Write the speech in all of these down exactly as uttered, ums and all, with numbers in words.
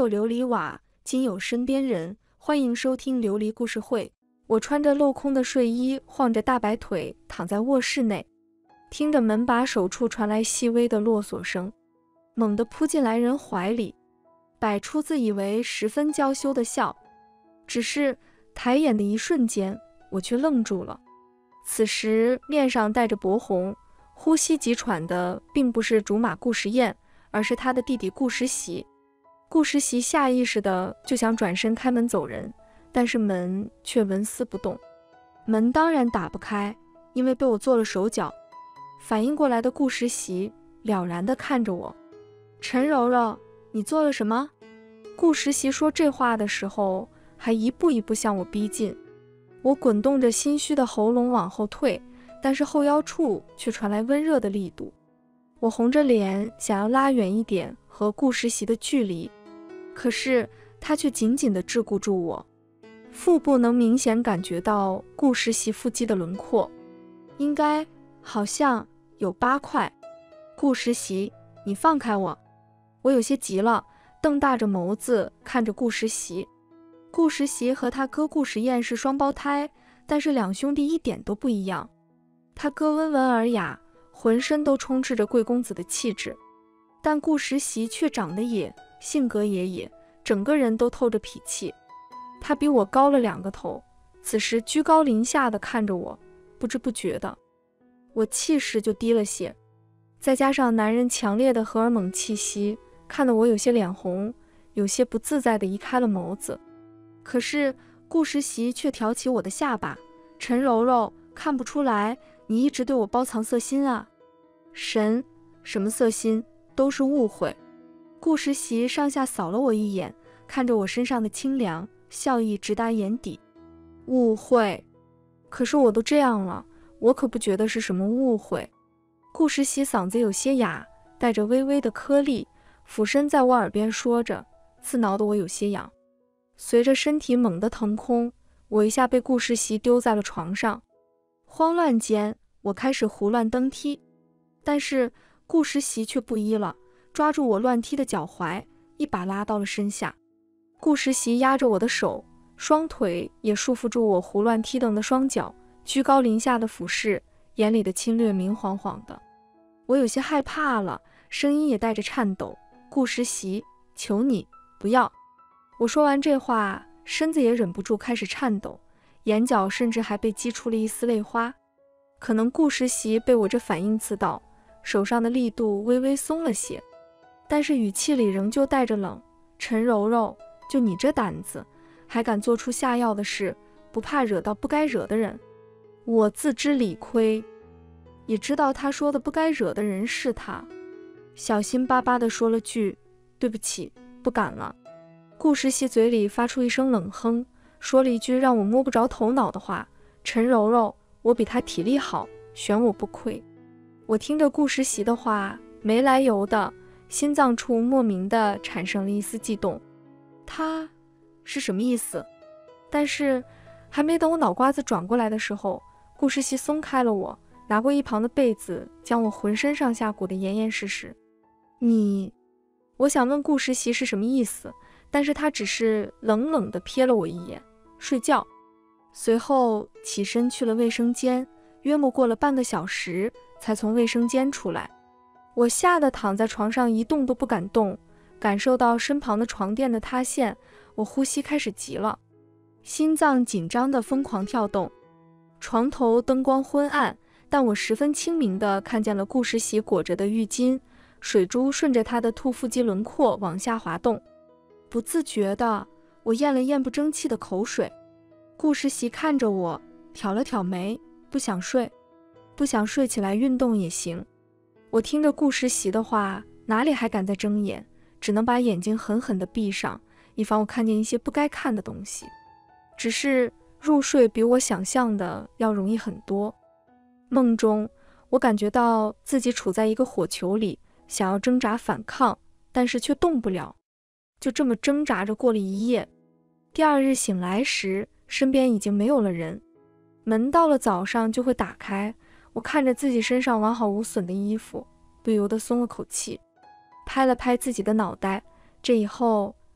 有琉璃瓦，今有身边人。欢迎收听琉璃故事会。我穿着镂空的睡衣，晃着大白腿躺在卧室内，听着门把手处传来细微的落锁声，猛地扑进来人怀里，摆出自以为十分娇羞的笑。只是抬眼的一瞬间，我却愣住了。此时面上带着薄红，呼吸急喘的并不是竹马顾时宴，而是他的弟弟顾时袭。顾时袭下意识的就想转身开门走人，但是门却纹丝不动。门当然打不开，因为被我做了手脚。反应过来的顾时袭了然地看着我：“陈柔柔，你做了什么？”顾时袭说这话的时候，还一步一步向我逼近。我滚动着心虚的喉咙往后退，但是后腰处却传来温热的力度。我红着脸想要拉远一点和顾时袭的距离，可是他却紧紧地桎梏住我。腹部能明显感觉到顾时袭腹肌的轮廓，应该好像有八块。顾时袭，你放开我！我有些急了，瞪大着眸子看着顾时袭。顾时袭和他哥顾时宴是双胞胎，但是两兄弟一点都不一样。他哥温文尔雅，浑身都充斥着贵公子的气质，但顾时袭却长得野，性格也野，整个人都透着痞气。他比我高了两个头，此时居高临下的看着我，不知不觉的，我气势就低了些。再加上男人强烈的荷尔蒙气息，看得我有些脸红，有些不自在的移开了眸子。可是顾时袭却挑起我的下巴：“陈柔柔，看不出来你一直对我包藏色心啊。”“神，什么色心，都是误会。”顾时袭上下扫了我一眼，看着我身上的清凉，笑意直达眼底。“误会？可是我都这样了，我可不觉得是什么误会。”顾时袭嗓子有些哑，带着微微的颗粒，俯身在我耳边说着，刺挠得我有些痒。随着身体猛地腾空，我一下被顾时袭丢在了床上。慌乱间，我开始胡乱蹬踢，但是顾时袭却不依了，抓住我乱踢的脚踝，一把拉到了身下。顾时袭压着我的手，双腿也束缚住我胡乱踢蹬的双脚，居高临下的俯视，眼里的侵略明晃晃的。我有些害怕了，声音也带着颤抖：“顾时袭，求你不要！”我说完这话，身子也忍不住开始颤抖，眼角甚至还被激出了一丝泪花。可能顾时袭被我这反应刺到，手上的力度微微松了些，但是语气里仍旧带着冷：“陈柔柔，就你这胆子，还敢做出下药的事，不怕惹到不该惹的人？”我自知理亏，也知道他说的不该惹的人是他，小心巴巴地说了句：“对不起，不敢了。”顾时袭嘴里发出一声冷哼，说了一句让我摸不着头脑的话：“陈柔柔，我比他体力好，选我不亏。”我听着顾时袭的话，没来由的心脏处莫名的产生了一丝悸动。他是什么意思？但是还没等我脑瓜子转过来的时候，顾时袭松开了我，拿过一旁的被子，将我浑身上下裹得严严实实。“你……”我想问顾时袭是什么意思，但是他只是冷冷地瞥了我一眼，睡觉。随后起身去了卫生间，约莫过了半个小时才从卫生间出来。我吓得躺在床上一动都不敢动，感受到身旁的床垫的塌陷，我呼吸开始急了，心脏紧张地疯狂跳动。床头灯光昏暗，但我十分清明地看见了顾时袭裹着的浴巾，水珠顺着他的兔腹肌轮廓往下滑动。不自觉的，我咽了咽不争气的口水。顾时袭看着我，挑了挑眉：“不想睡？不想睡起来运动也行。”我听着顾时袭的话，哪里还敢再睁眼，只能把眼睛狠狠地闭上，以防我看见一些不该看的东西。只是入睡比我想象的要容易很多。梦中，我感觉到自己处在一个火球里，想要挣扎反抗，但是却动不了。就这么挣扎着过了一夜。第二日醒来时，身边已经没有了人，门到了早上就会打开。我看着自己身上完好无损的衣服，不由得松了口气，拍了拍自己的脑袋，这以后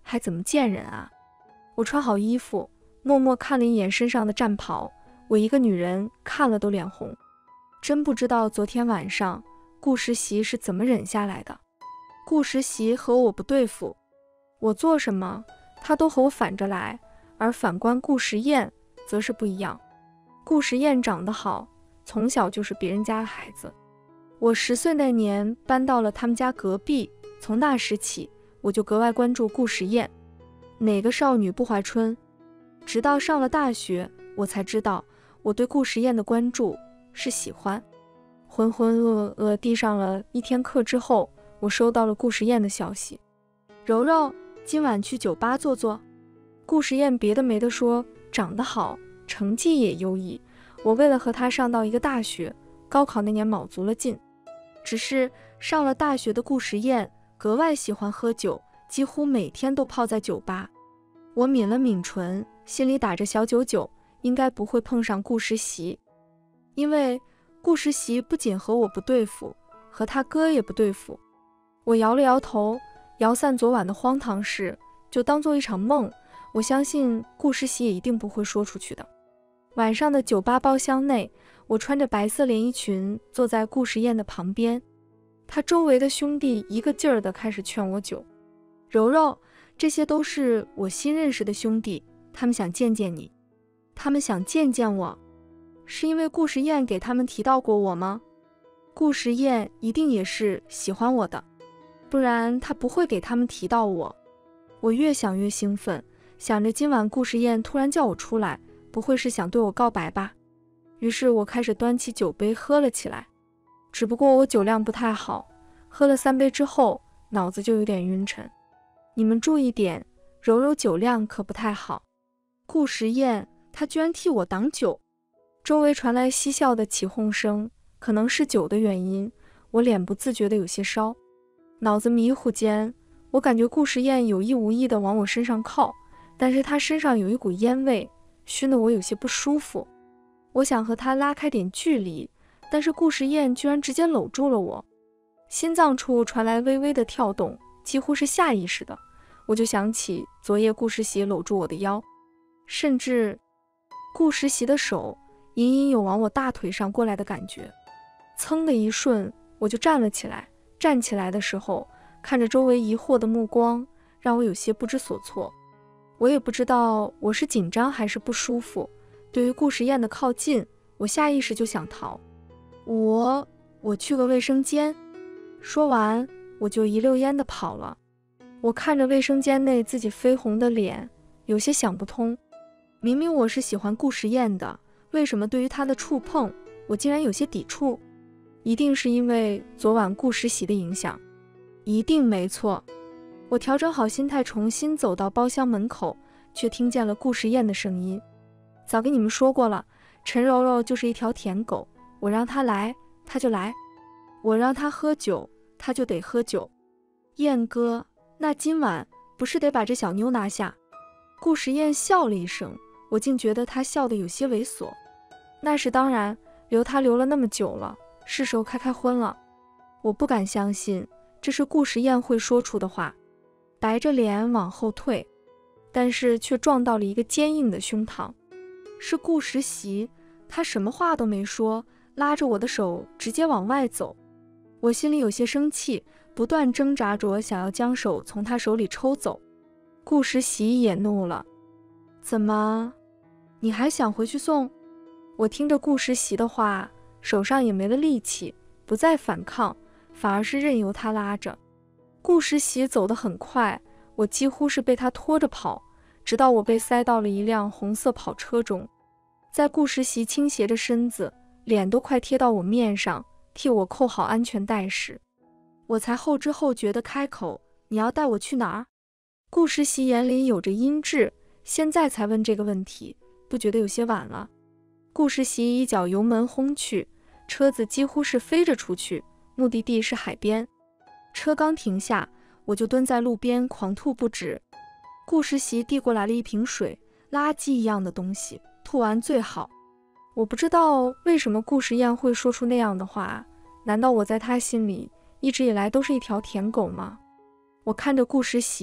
还怎么见人啊？我穿好衣服，默默看了一眼身上的战袍，我一个女人看了都脸红。真不知道昨天晚上顾时习是怎么忍下来的。顾时习和我不对付，我做什么他都和我反着来，而反观顾时宴则是不一样。顾时宴长得好，从小就是别人家的孩子。我十岁那年搬到了他们家隔壁，从那时起我就格外关注顾时宴。哪个少女不怀春？直到上了大学，我才知道我对顾时宴的关注是喜欢。浑浑噩噩地上了一天课之后，我收到了顾时宴的消息：柔柔，今晚去酒吧坐坐。顾时宴别的没得说，长得好，成绩也优异。我为了和他上到一个大学，高考那年卯足了劲。只是上了大学的顾时宴格外喜欢喝酒，几乎每天都泡在酒吧。我抿了抿唇，心里打着小九九，应该不会碰上顾时习。因为顾时习不仅和我不对付，和他哥也不对付。我摇了摇头，摇散昨晚的荒唐事，就当做一场梦。我相信顾时习也一定不会说出去的。晚上的酒吧包厢内，我穿着白色连衣裙坐在顾时宴的旁边，他周围的兄弟一个劲儿地开始劝我酒。柔柔，这些都是我新认识的兄弟，他们想见见你。他们想见见我，是因为顾时宴给他们提到过我吗？顾时宴一定也是喜欢我的，不然他不会给他们提到我。我越想越兴奋，想着今晚顾时宴突然叫我出来，不会是想对我告白吧？于是我开始端起酒杯喝了起来。只不过我酒量不太好，喝了三杯之后脑子就有点晕沉。你们注意点，柔柔酒量可不太好。顾时宴他居然替我挡酒。周围传来嬉笑的起哄声，可能是酒的原因，我脸不自觉的有些烧。脑子迷糊间，我感觉顾时宴有意无意的往我身上靠，但是他身上有一股烟味，熏得我有些不舒服。我想和他拉开点距离，但是顾时宴居然直接搂住了我。心脏处传来微微的跳动，几乎是下意识的，我就想起昨夜顾时习搂住我的腰，甚至顾时习的手隐隐有往我大腿上过来的感觉。噌的一瞬，我就站了起来。站起来的时候，看着周围疑惑的目光，让我有些不知所措。我也不知道我是紧张还是不舒服。对于顾时宴的靠近，我下意识就想逃。我我去个卫生间。说完，我就一溜烟地跑了。我看着卫生间内自己绯红的脸，有些想不通。明明我是喜欢顾时宴的，为什么对于他的触碰，我竟然有些抵触？一定是因为昨晚顾时习的影响，一定没错。我调整好心态，重新走到包厢门口，却听见了顾时宴的声音。早跟你们说过了，陈柔柔就是一条舔狗，我让她来，她就来；我让她喝酒，她就得喝酒。燕哥，那今晚不是得把这小妞拿下？顾时宴笑了一声，我竟觉得他笑得有些猥琐。那是当然，留他留了那么久了，是时候开开荤了。我不敢相信这是顾时宴会说出的话，白着脸往后退，但是却撞到了一个坚硬的胸膛。是顾时习，他什么话都没说，拉着我的手直接往外走。我心里有些生气，不断挣扎着想要将手从他手里抽走。顾时习也怒了，怎么，你还想回去送？我听着顾时习的话，手上也没了力气，不再反抗，反而是任由他拉着。顾时习走得很快，我几乎是被他拖着跑，直到我被塞到了一辆红色跑车中。在顾时习倾斜着身子，脸都快贴到我面上，替我扣好安全带时，我才后知后觉地开口，你要带我去哪儿？顾时习眼里有着阴鸷，现在才问这个问题，不觉得有些晚了。顾时习一脚油门轰去，车子几乎是飞着出去，目的地是海边。车刚停下，我就蹲在路边狂吐不止。顾时习递过来了一瓶水，垃圾一样的东西，吐完最好。我不知道为什么顾时宴会说出那样的话，难道我在他心里一直以来都是一条舔狗吗？我看着顾时习，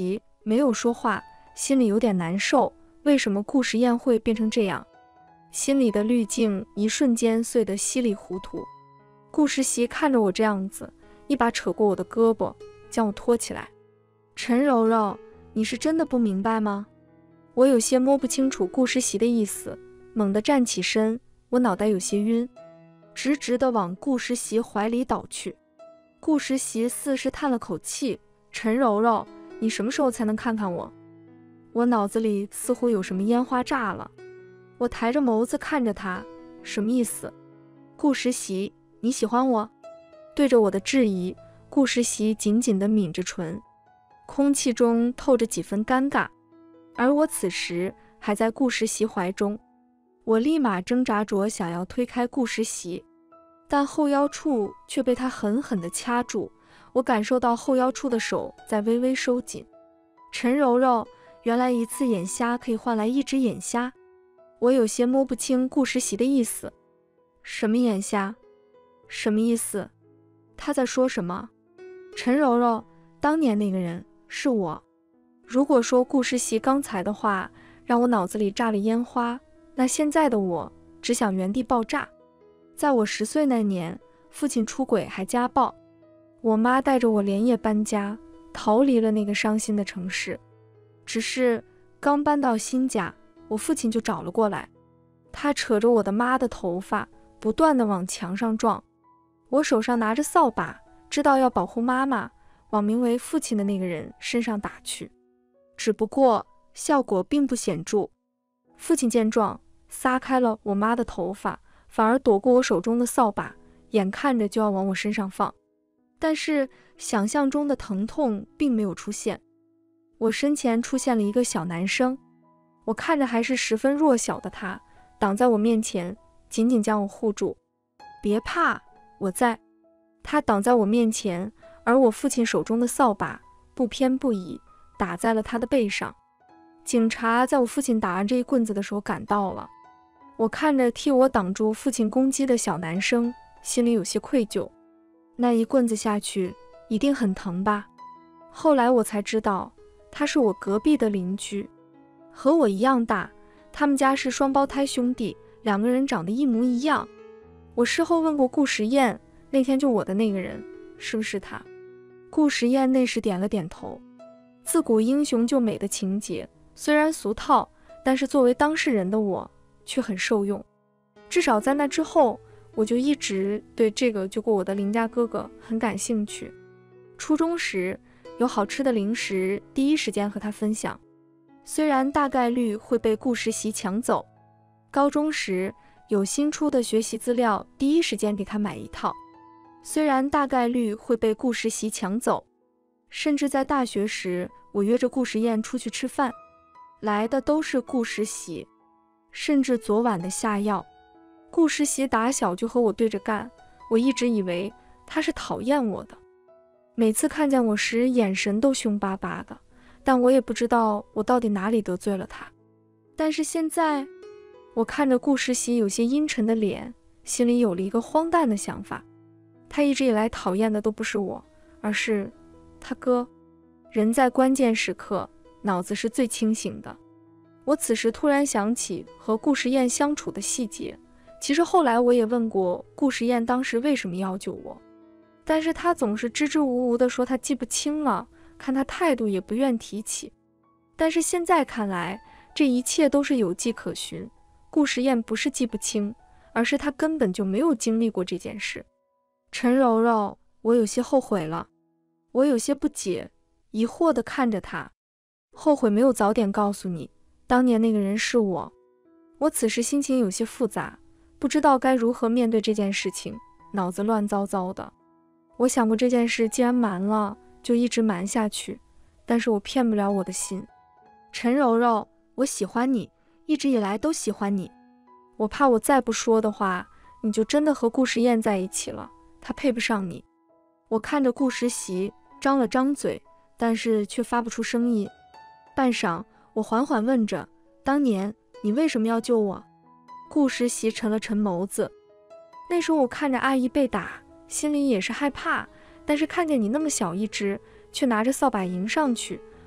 没有说话，心里有点难受。为什么顾时宴会变成这样？心里的滤镜一瞬间碎得稀里糊涂。顾时习看着我这样子，一把扯过我的胳膊，将我拖起来。陈柔柔，你是真的不明白吗？我有些摸不清楚顾时习的意思，猛地站起身，我脑袋有些晕，直直地往顾时习怀里倒去。顾时习似是叹了口气，陈柔柔，你什么时候才能看看我？我脑子里似乎有什么烟花炸了。我抬着眸子看着他，什么意思？顾时习，你喜欢我？对着我的质疑，顾时习紧紧地抿着唇，空气中透着几分尴尬。而我此时还在顾时习怀中，我立马挣扎着想要推开顾时习，但后腰处却被他狠狠地掐住。我感受到后腰处的手在微微收紧。陈柔柔，原来一次眼瞎可以换来一只眼瞎。我有些摸不清顾时习的意思。什么眼瞎？什么意思？他在说什么？陈柔柔，当年那个人是我。如果说顾时习刚才的话让我脑子里炸了烟花，那现在的我只想原地爆炸。在我十岁那年，父亲出轨还家暴，我妈带着我连夜搬家，逃离了那个伤心的城市。只是刚搬到新家，我父亲就找了过来，他扯着我的妈的头发，不断地往墙上撞。我手上拿着扫把，知道要保护妈妈，往名为父亲的那个人身上打去。只不过效果并不显著，父亲见状撒开了我妈的头发，反而躲过我手中的扫把，眼看着就要往我身上放。但是想象中的疼痛并没有出现，我身前出现了一个小男生，我看着还是十分弱小的他，挡在我面前，紧紧将我护住。别怕，我在。他挡在我面前，而我父亲手中的扫把不偏不倚打在了他的背上。警察在我父亲打完这一棍子的时候赶到了，我看着替我挡住父亲攻击的小男生，心里有些愧疚。那一棍子下去一定很疼吧？后来我才知道，他是我隔壁的邻居，和我一样大，他们家是双胞胎兄弟，两个人长得一模一样。我事后问过顾时宴，那天救我的那个人是不是他？顾时宴那时点了点头。自古英雄救美的情节虽然俗套，但是作为当事人的我却很受用。至少在那之后，我就一直对这个救过我的邻家哥哥很感兴趣。初中时有好吃的零食，第一时间和他分享，虽然大概率会被顾时习抢走。高中时有新出的学习资料，第一时间给他买一套，虽然大概率会被顾时习抢走。甚至在大学时，我约着顾时宴出去吃饭，来的都是顾时习。甚至昨晚的下药，顾时习打小就和我对着干，我一直以为他是讨厌我的，每次看见我时眼神都凶巴巴的，但我也不知道我到底哪里得罪了他。但是现在我看着顾时习有些阴沉的脸，心里有了一个荒诞的想法，他一直以来讨厌的都不是我，而是他哥。人在关键时刻脑子是最清醒的。我此时突然想起和顾时宴相处的细节，其实后来我也问过顾时宴当时为什么要救我，但是他总是支支吾吾地说他记不清了，看他态度也不愿提起。但是现在看来，这一切都是有迹可循，顾时宴不是记不清，而是他根本就没有经历过这件事。陈柔柔，我有些后悔了。我有些不解，疑惑地看着他，后悔没有早点告诉你，当年那个人是我。我此时心情有些复杂，不知道该如何面对这件事情，脑子乱糟糟的。我想过这件事既然瞒了，就一直瞒下去，但是我骗不了我的心。陈柔柔，我喜欢你，一直以来都喜欢你。我怕我再不说的话，你就真的和顾时宴在一起了，他配不上你。我看着顾时习张了张嘴，但是却发不出声音。半晌，我缓缓问着，当年你为什么要救我？顾时习沉了沉眸子。那时候我看着阿姨被打，心里也是害怕，但是看见你那么小一只，却拿着扫把迎上去，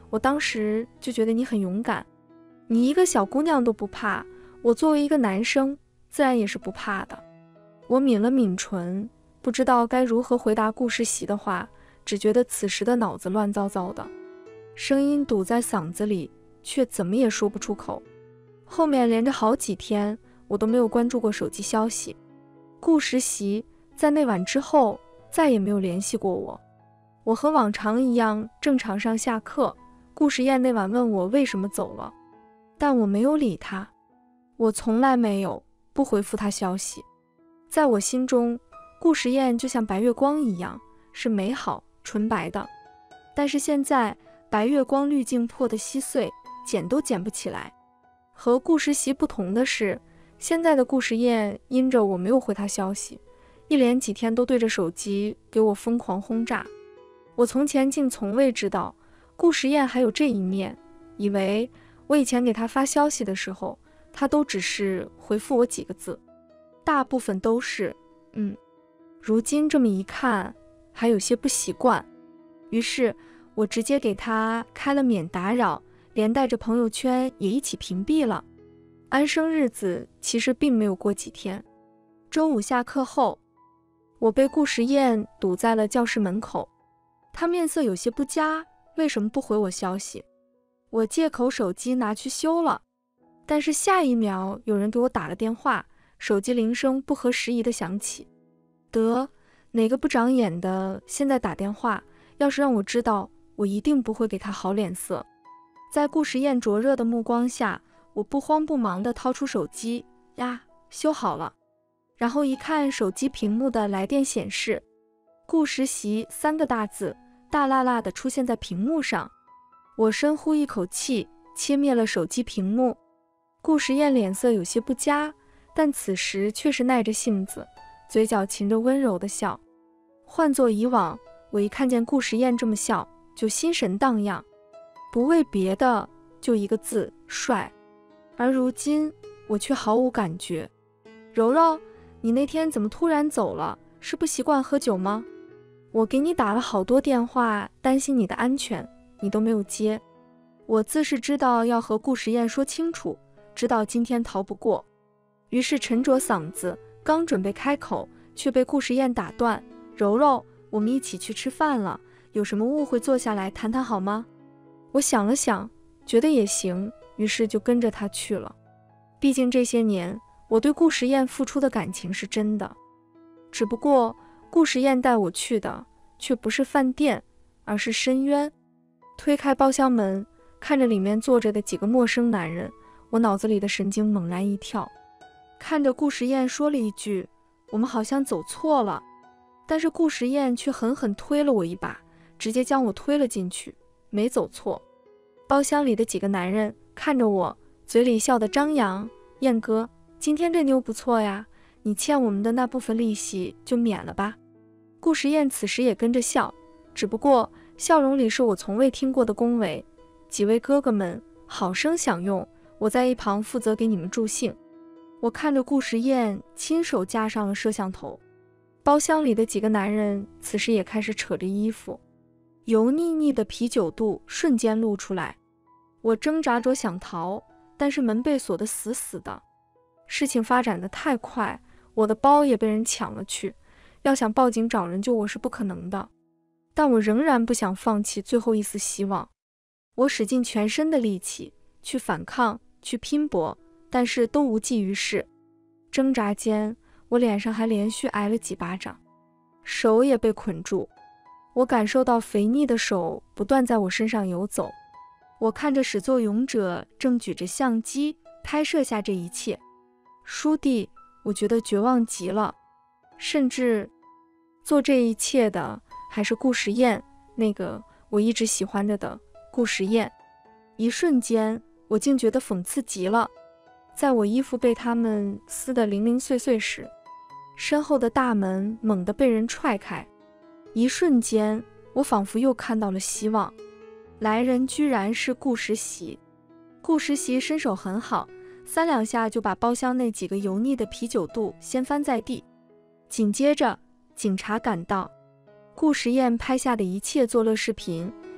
我当时就觉得你很勇敢，你一个小姑娘都不怕，我作为一个男生，自然也是不怕的。我抿了抿唇，不知道该如何回答顾时习的话，只觉得此时的脑子乱糟糟的，声音堵在嗓子里，却怎么也说不出口。后面连着好几天，我都没有关注过手机消息。顾时习在那晚之后再也没有联系过我。我和往常一样正常上下课，顾时燕那晚问我为什么走了，但我没有理他。我从来没有不回复他消息。在我心中，顾时燕就像白月光一样，是美好纯白的。但是现在白月光滤镜破得稀碎，剪都剪不起来。和顾时习不同的是，现在的顾时燕因着我没有回他消息，一连几天都对着手机给我疯狂轰炸。我从前竟从未知道顾时燕还有这一面，以为我以前给他发消息的时候，他都只是回复我几个字，大部分都是嗯。如今这么一看，还有些不习惯，于是我直接给他开了免打扰，连带着朋友圈也一起屏蔽了。安生日子其实并没有过几天，周五下课后，我被顾时燕堵在了教室门口。她面色有些不佳，为什么不回我消息？我借口手机拿去修了，但是下一秒有人给我打了电话，手机铃声不合时宜的响起。得，哪个不长眼的现在打电话，要是让我知道，我一定不会给他好脸色。在顾时燕灼热的目光下，我不慌不忙地掏出手机，呀，修好了。然后一看手机屏幕的来电显示，顾时习三个大字大辣辣地出现在屏幕上。我深呼一口气，切灭了手机屏幕。顾时燕脸色有些不佳，但此时却是耐着性子，嘴角噙着温柔的笑。换作以往，我一看见顾时燕这么笑，就心神荡漾，不为别的，就一个字，帅。而如今我却毫无感觉。柔柔，你那天怎么突然走了？是不习惯喝酒吗？我给你打了好多电话，担心你的安全，你都没有接。我自是知道要和顾时燕说清楚，知道今天逃不过，于是沉着嗓子，刚准备开口，却被顾时燕打断。柔柔，我们一起去吃饭了，有什么误会坐下来谈谈好吗？我想了想，觉得也行，于是就跟着他去了。毕竟这些年我对顾时燕付出的感情是真的，只不过顾时燕带我去的却不是饭店，而是深渊。推开包厢门，看着里面坐着的几个陌生男人，我脑子里的神经猛然一跳，看着顾时燕说了一句，我们好像走错了，但是顾时燕却狠狠推了我一把，直接将我推了进去，没走错。包厢里的几个男人看着我，嘴里笑得张扬，燕哥，今天这妞不错呀，你欠我们的那部分利息就免了吧。顾时燕此时也跟着笑，只不过笑容里是我从未听过的恭维。几位哥哥们好生享用，我在一旁负责给你们助兴。我看着顾时燕亲手架上了摄像头，包厢里的几个男人此时也开始扯着衣服，油腻腻的啤酒肚瞬间露出来。我挣扎着想逃，但是门被锁得死死的。事情发展得太快，我的包也被人抢了去，要想报警找人救我是不可能的。但我仍然不想放弃最后一丝希望。我使尽全身的力气去反抗，去拼搏，但是都无济于事。挣扎间，我脸上还连续挨了几巴掌，手也被捆住。我感受到肥腻的手不断在我身上游走。我看着始作俑者正举着相机拍摄下这一切，倏地我觉得绝望极了，甚至做这一切的还是顾时燕，那个我一直喜欢着的顾时燕。一瞬间我竟觉得讽刺极了。在我衣服被他们撕得零零碎碎时，身后的大门猛地被人踹开，一瞬间我仿佛又看到了希望。来人居然是顾时习。顾时习身手很好，三两下就把包厢内几个油腻的啤酒肚掀翻在地。紧接着警察赶到，顾时燕拍下的一切作乐视频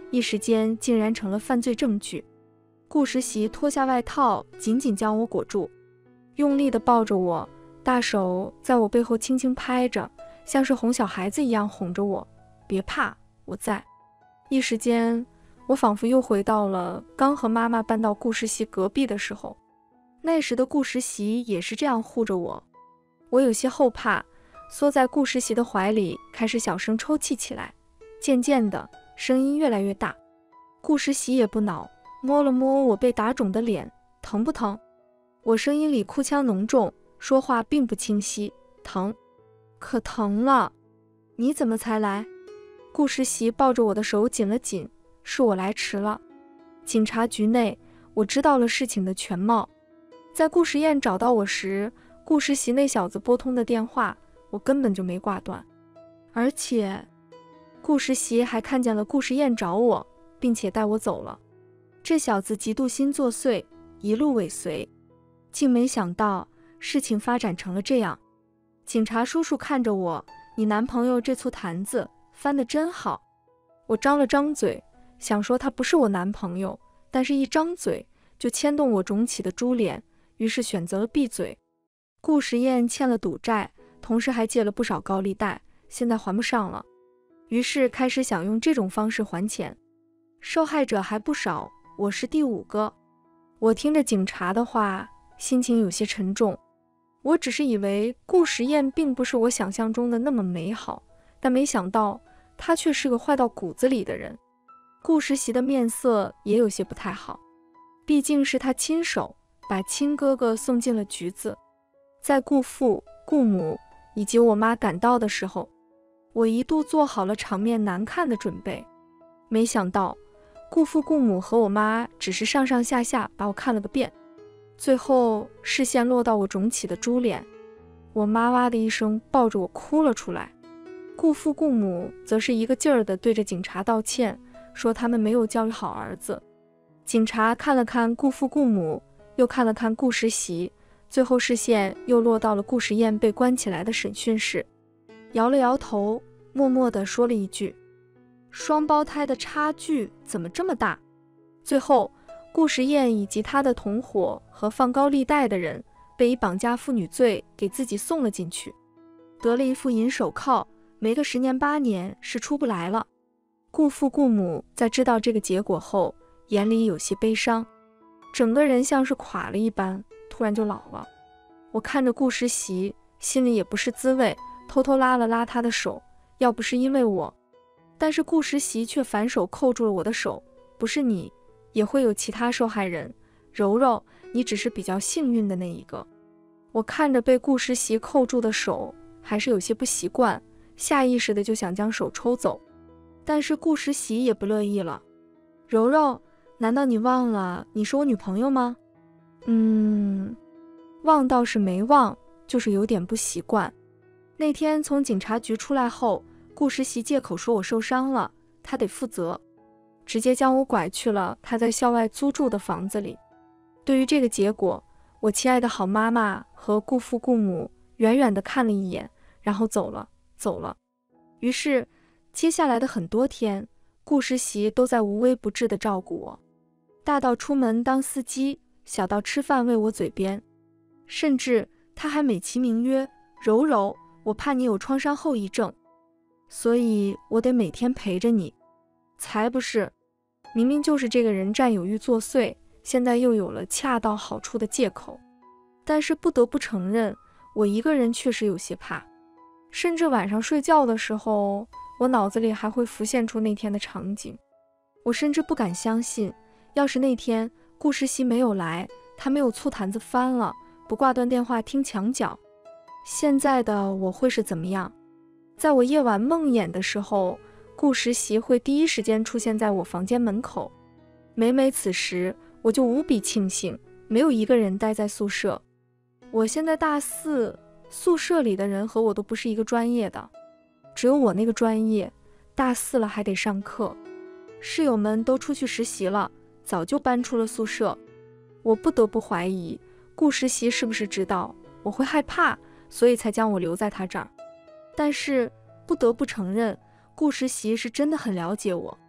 一时间竟然成了犯罪证据。顾实习脱下外套，紧紧将我裹住，用力地抱着我，大手在我背后轻轻拍着，像是哄小孩子一样哄着我，别怕，我在。一时间，我仿佛又回到了刚和妈妈搬到顾实习隔壁的时候，那时的顾实习也是这样护着我。我有些后怕，缩在顾实习的怀里，开始小声抽泣起来，渐渐的，声音越来越大。顾实习也不恼，摸了摸我被打肿的脸，疼不疼？我声音里哭腔浓重，说话并不清晰，疼，可疼了。你怎么才来？顾实习抱着我的手紧了紧，是我来迟了。警察局内，我知道了事情的全貌。在顾实验找到我时，顾实习那小子拨通的电话，我根本就没挂断。而且，顾实习还看见了顾实验找我，并且带我走了。这小子嫉妒心作祟，一路尾随，竟没想到事情发展成了这样。警察叔叔看着我，你男朋友这醋坛子翻得真好。我张了张嘴，想说他不是我男朋友，但是一张嘴就牵动我肿起的猪脸，于是选择了闭嘴。顾实验欠了赌债，同时还借了不少高利贷，现在还不上了，于是开始想用这种方式还钱。受害者还不少，我是第五个。我听着警察的话，心情有些沉重。我只是以为顾实验并不是我想象中的那么美好，但没想到他却是个坏到骨子里的人。顾实习的面色也有些不太好，毕竟是他亲手把亲哥哥送进了局子。在顾父、顾母以及我妈赶到的时候，我一度做好了场面难看的准备。没想到顾父、顾母和我妈只是上上下下把我看了个遍，最后视线落到我肿起的猪脸，我妈哇的一声抱着我哭了出来。顾父顾母则是一个劲儿地对着警察道歉，说他们没有教育好儿子。警察看了看顾父顾母，又看了看顾实习，最后视线又落到了顾实验被关起来的审讯室，摇了摇头，默默地说了一句：双胞胎的差距怎么这么大？最后顾实验以及他的同伙和放高利贷的人被以绑架妇女罪给自己送了进去，得了一副银手铐，没个十年八年是出不来了。顾父顾母在知道这个结果后，眼里有些悲伤，整个人像是垮了一般，突然就老了。我看着顾实习，心里也不是滋味，偷偷拉了拉他的手，要不是因为我，但是顾实习却反手扣住了我的手，不是你，也会有其他受害人，柔柔，你只是比较幸运的那一个。我看着被顾实习扣住的手，还是有些不习惯，下意识的就想将手抽走，但是顾实习也不乐意了。柔柔，难道你忘了你是我女朋友吗？嗯，忘倒是没忘，就是有点不习惯。那天从警察局出来后，顾实习借口说我受伤了，他得负责，直接将我拐去了他在校外租住的房子里。对于这个结果，我亲爱的好妈妈和顾父顾母远远地看了一眼，然后走了走了。于是接下来的很多天，顾实习都在无微不至地照顾我，大到出门当司机，小到吃饭喂我嘴边，甚至他还美其名曰柔柔，我怕你有创伤后遗症，所以我得每天陪着你。才不是，明明就是这个人占有欲作祟，现在又有了恰到好处的借口。但是不得不承认，我一个人确实有些怕，甚至晚上睡觉的时候，我脑子里还会浮现出那天的场景。我甚至不敢相信，要是那天顾实习没有来，他没有醋坛子翻了，不挂断电话听墙角，现在的我会是怎么样？在我夜晚梦魇的时候，顾实习会第一时间出现在我房间门口。每每此时，我就无比庆幸没有一个人待在宿舍。我现在大四，宿舍里的人和我都不是一个专业的，只有我那个专业，大四了还得上课。室友们都出去实习了，早就搬出了宿舍。我不得不怀疑，顾实习是不是知道我会害怕，所以才将我留在他这儿。但是不得不承认，顾实习是真的很了解我。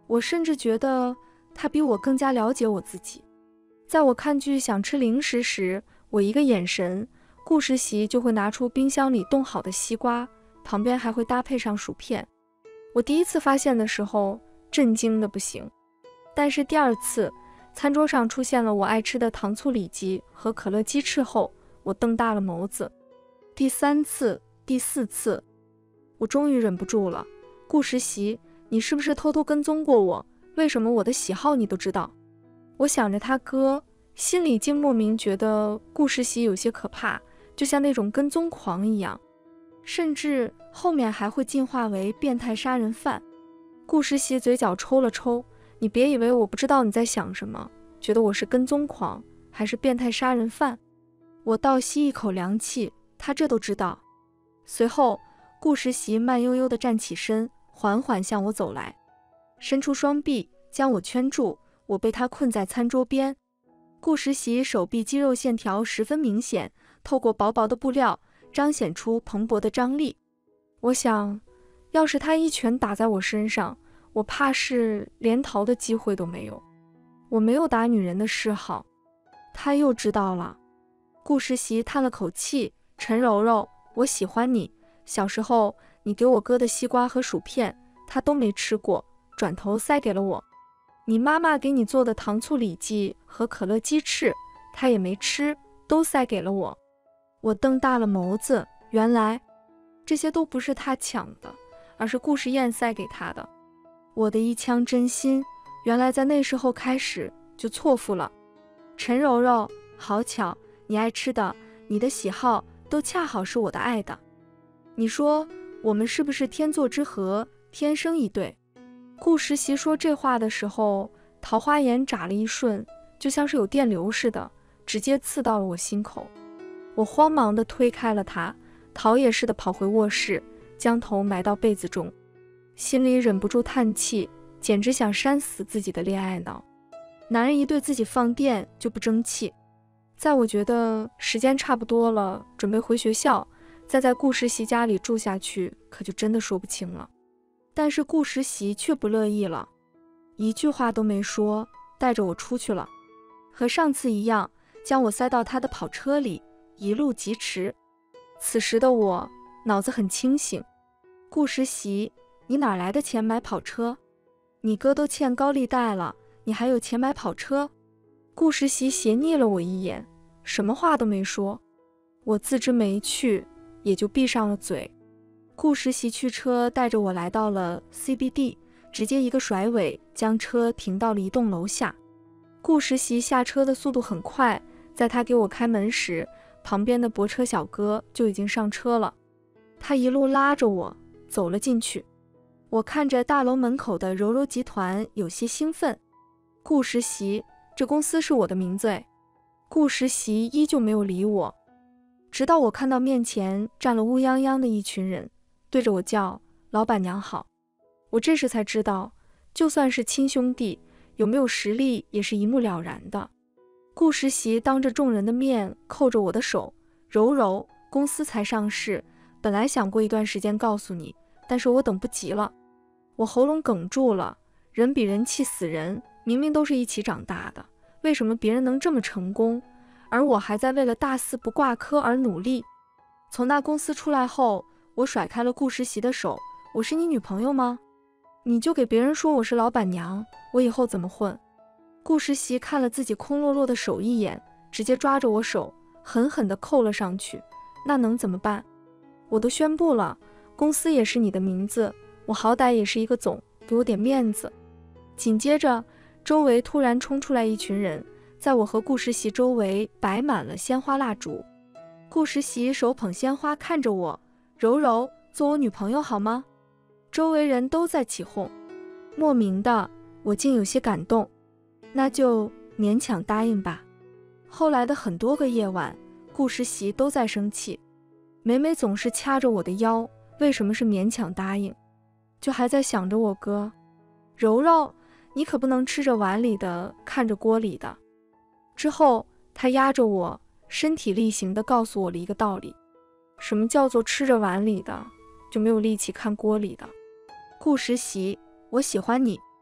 我甚至觉得他比我更加了解我自己。在我看剧想吃零食时，我一个眼神，顾实习就会拿出冰箱里冻好的西瓜，旁边还会搭配上薯片。我第一次发现的时候，震惊的不行。但是第二次，餐桌上出现了我爱吃的糖醋里脊和可乐鸡翅后，我瞪大了眸子。第三次、第四次，我终于忍不住了。顾实习，你是不是偷偷跟踪过我？为什么我的喜好你都知道？我想着他哥，心里竟莫名觉得顾实习有些可怕，就像那种跟踪狂一样，甚至后面还会进化为变态杀人犯。顾实习嘴角抽了抽，你别以为我不知道你在想什么，觉得我是跟踪狂还是变态杀人犯。我倒吸一口凉气，他这都知道。随后顾实习慢悠悠地站起身，缓缓向我走来，伸出双臂将我圈住，我被他困在餐桌边。顾实习手臂肌肉线条十分明显，透过薄薄的布料彰显出蓬勃的张力。我想，要是他一拳打在我身上，我怕是连逃的机会都没有。我没有打女人的嗜好。他又知道了。顾实习叹了口气，陈柔柔，我喜欢你。小时候你给我割的西瓜和薯片，他都没吃过，转头塞给了我。你妈妈给你做的糖醋里脊和可乐鸡翅，他也没吃，都塞给了我。我瞪大了眸子，原来这些都不是他抢的，而是顾时宴塞给他的。我的一腔真心，原来在那时候开始就错付了。陈柔柔，好巧，你爱吃的，你的喜好都恰好是我的爱的。你说我们是不是天作之合，天生一对？顾实习说这话的时候，桃花眼眨了一瞬，就像是有电流似的，直接刺到了我心口。我慌忙地推开了他，逃也似的跑回卧室，将头埋到被子中，心里忍不住叹气，简直想扇死自己的恋爱脑。男人一对自己放电就不争气。在我觉得时间差不多了，准备回学校，再在顾实习家里住下去，可就真的说不清了。但是顾实习却不乐意了，一句话都没说，带着我出去了，和上次一样，将我塞到他的跑车里，一路疾驰。此时的我脑子很清醒。顾实习，你哪来的钱买跑车？你哥都欠高利贷了，你还有钱买跑车？顾实习斜睨了我一眼，什么话都没说。我自知没趣，也就闭上了嘴。顾实习驱车带着我来到了 C B D， 直接一个甩尾将车停到了一栋楼下。顾实习下车的速度很快，在他给我开门时，旁边的泊车小哥就已经上车了。他一路拉着我走了进去。我看着大楼门口的柔柔集团，有些兴奋。顾实习，这公司是我的名字诶。顾实习依旧没有理我，直到我看到面前站了乌泱泱的一群人，对着我叫老板娘好。我这时才知道，就算是亲兄弟，有没有实力也是一目了然的。顾实习当着众人的面扣着我的手，柔柔，公司才上市，本来想过一段时间告诉你，但是我等不及了。我喉咙哽住了，人比人气死人，明明都是一起长大的，为什么别人能这么成功，而我还在为了大四不挂科而努力？从那公司出来后，我甩开了顾实习的手，我是你女朋友吗？你就给别人说我是老板娘，我以后怎么混？顾实习看了自己空落落的手一眼，直接抓着我手狠狠地扣了上去。那能怎么办？我都宣布了，公司也是你的名字，我好歹也是一个总，给我点面子。紧接着周围突然冲出来一群人，在我和顾实习周围摆满了鲜花蜡烛。顾实习手捧鲜花看着我，柔柔，做我女朋友好吗？周围人都在起哄，莫名的我竟有些感动，那就勉强答应吧。后来的很多个夜晚，顾实习都在生气，每每总是掐着我的腰，为什么是勉强答应？就还在想着我哥，柔柔，你可不能吃着碗里的看着锅里的。之后他压着我，身体力行地告诉我了一个道理，什么叫做吃着碗里的就没有力气看锅里的。顾实习，我喜欢你。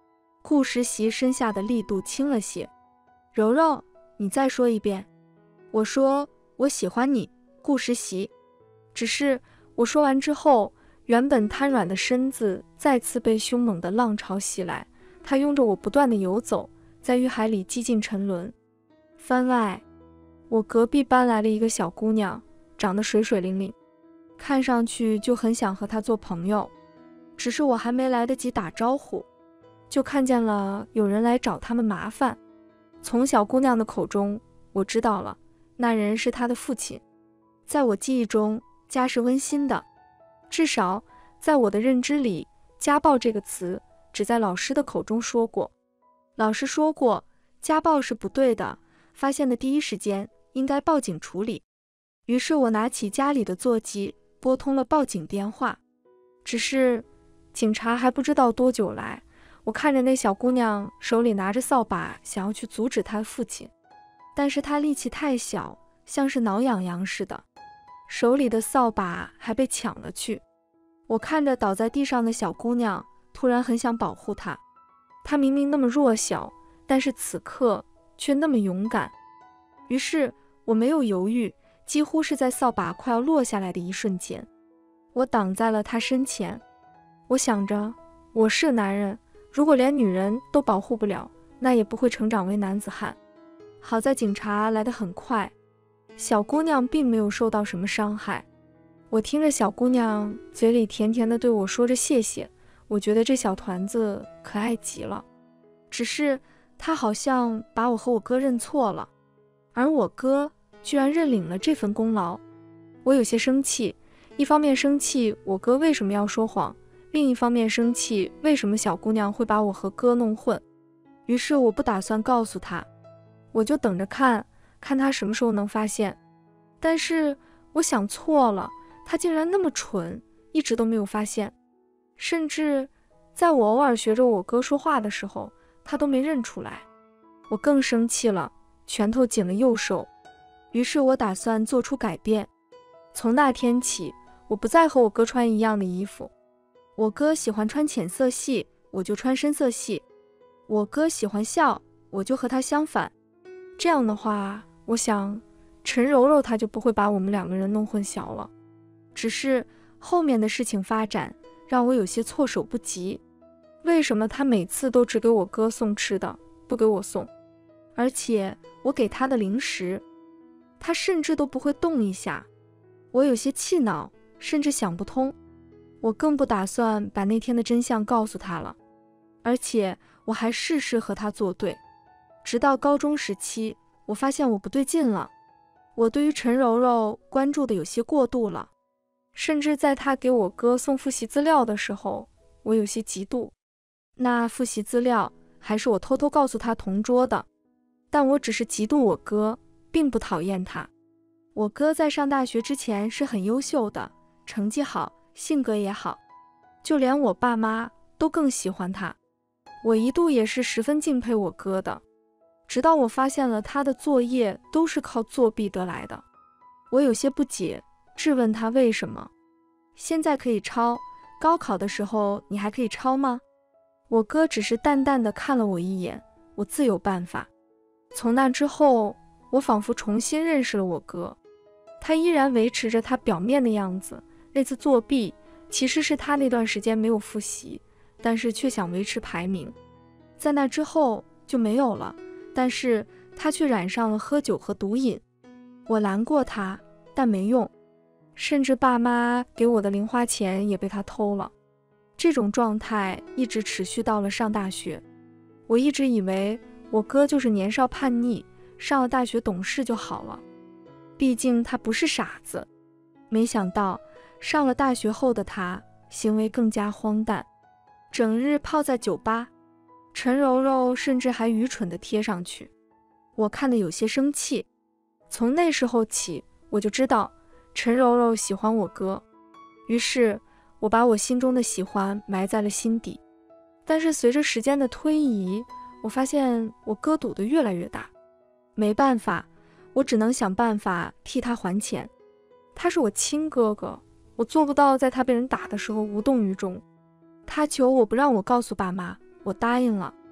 顾时习身下的力度轻了些。柔柔，你再说一遍。我说我喜欢你，顾时习。只是我说完之后，原本瘫软的身子再次被凶猛的浪潮袭来，它拥着我不断地游走，在欲海里几近沉沦。番外，我隔壁搬来了一个小姑娘，长得水水灵灵，看上去就很想和她做朋友。只是我还没来得及打招呼，就看见了有人来找他们麻烦。从小姑娘的口中，我知道了，那人是她的父亲。在我记忆中，家是温馨的，至少在我的认知里，家暴这个词只在老师的口中说过。老师说过，家暴是不对的，发现的第一时间应该报警处理。于是我拿起家里的座机，拨通了报警电话。只是警察还不知道多久来，我看着那小姑娘手里拿着扫把，想要去阻止她的父亲，但是她力气太小，像是挠痒痒似的，手里的扫把还被抢了去。我看着倒在地上的小姑娘，突然很想保护她。她明明那么弱小，但是此刻却那么勇敢。于是我没有犹豫，几乎是在扫把快要落下来的一瞬间，我挡在了她身前。我想着，我是男人，如果连女人都保护不了，那也不会成长为男子汉。好在警察来得很快，小姑娘并没有受到什么伤害。我听着小姑娘嘴里甜甜地对我说着谢谢，我觉得这小团子可爱极了。只是她好像把我和我哥认错了，而我哥居然认领了这份功劳。我有些生气，一方面生气我哥为什么要说谎，另一方面生气为什么小姑娘会把我和哥弄混。于是我不打算告诉她，我就等着看看她什么时候能发现。但是我想错了，她竟然那么蠢，一直都没有发现。甚至在我偶尔学着我哥说话的时候，她都没认出来。我更生气了，拳头紧了右手。于是我打算做出改变。从那天起，我不再和我哥穿一样的衣服。我哥喜欢穿浅色系，我就穿深色系。我哥喜欢笑，我就和他相反。这样的话，我想陈柔柔她就不会把我们两个人弄混淆了。只是后面的事情发展让我有些措手不及。为什么他每次都只给我哥送吃的，不给我送？而且我给他的零食，他甚至都不会动一下。我有些气恼，甚至想不通。我更不打算把那天的真相告诉他了，而且我还事事和他作对。直到高中时期，我发现我不对劲了。我对于陈柔柔关注的有些过度了，甚至在他给我哥送复习资料的时候，我有些嫉妒。那复习资料还是我偷偷告诉他同桌的，但我只是嫉妒我哥，并不讨厌他。我哥在上大学之前是很优秀的，成绩好，性格也好，就连我爸妈都更喜欢他。我一度也是十分敬佩我哥的，直到我发现了他的作业都是靠作弊得来的。我有些不解，质问他为什么现在可以抄，高考的时候你还可以抄吗？我哥只是淡淡的看了我一眼，我自有办法。从那之后，我仿佛重新认识了我哥。他依然维持着他表面的样子，那次作弊其实是他那段时间没有复习，但是却想维持排名。在那之后就没有了，但是他却染上了喝酒和毒瘾。我拦过他，但没用，甚至爸妈给我的零花钱也被他偷了。这种状态一直持续到了上大学。我一直以为我哥就是年少叛逆，上了大学懂事就好了，毕竟他不是傻子。没想到上了大学后的他行为更加荒诞，整日泡在酒吧，陈柔柔甚至还愚蠢地贴上去。我看得有些生气。从那时候起，我就知道陈柔柔喜欢我哥，于是我把我心中的喜欢埋在了心底。但是随着时间的推移，我发现我哥赌得越来越大。没办法，我只能想办法替他还钱。他是我亲哥哥，我做不到在他被人打的时候无动于衷。他求我不让我告诉爸妈，我答应了。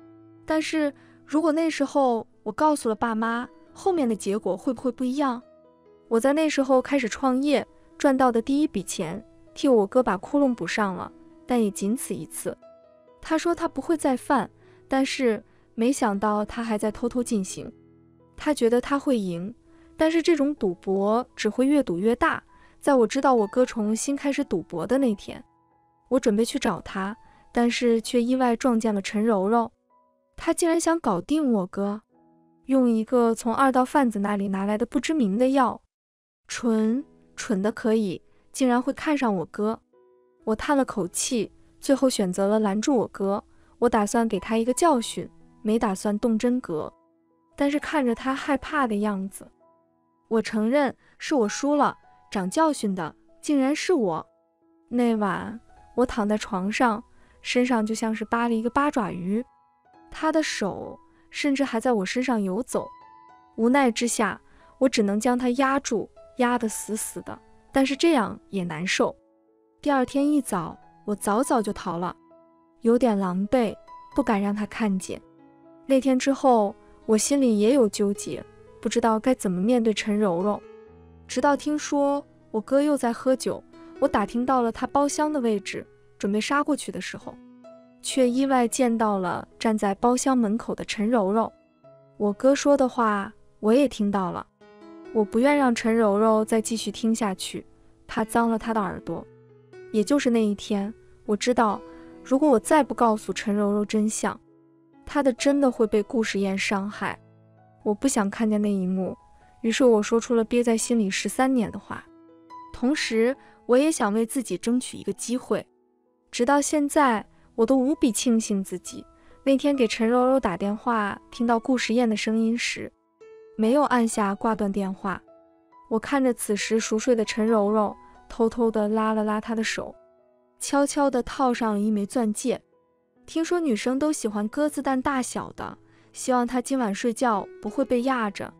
但是如果那时候我告诉了爸妈，后面的结果会不会不一样？我在那时候开始创业，赚到的第一笔钱，替我哥把窟窿补上了，但也仅此一次。他说他不会再犯，但是没想到他还在偷偷进行。他觉得他会赢，但是这种赌博只会越赌越大。在我知道我哥重新开始赌博的那天，我准备去找他，但是却意外撞见了陈柔柔。他竟然想搞定我哥，用一个从二道贩子那里拿来的不知名的药。蠢，蠢的可以，竟然会看上我哥。我叹了口气，最后选择了拦住我哥。我打算给他一个教训，没打算动真格。但是看着他害怕的样子，我承认是我输了，长教训的竟然是我。那晚我躺在床上，身上就像是扒了一个八爪鱼，他的手甚至还在我身上游走。无奈之下，我只能将他压住，压得死死的，但是这样也难受。第二天一早，我早早就逃了，有点狼狈，不敢让他看见。那天之后，我心里也有纠结，不知道该怎么面对陈柔柔。直到听说我哥又在喝酒，我打听到了他包厢的位置，准备杀过去的时候，却意外见到了站在包厢门口的陈柔柔。我哥说的话我也听到了，我不愿让陈柔柔再继续听下去，怕脏了她的耳朵。也就是那一天，我知道如果我再不告诉陈柔柔真相，她的真的会被顾时宴伤害。我不想看见那一幕，于是我说出了憋在心里十三年的话。同时我也想为自己争取一个机会。直到现在，我都无比庆幸自己那天给陈柔柔打电话，听到顾时宴的声音时没有按下挂断电话。我看着此时熟睡的陈柔柔，偷偷地拉了拉她的手，悄悄地套上了一枚钻戒。听说女生都喜欢鸽子蛋大小的，希望她今晚睡觉不会被压着。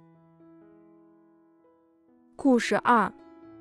故事二。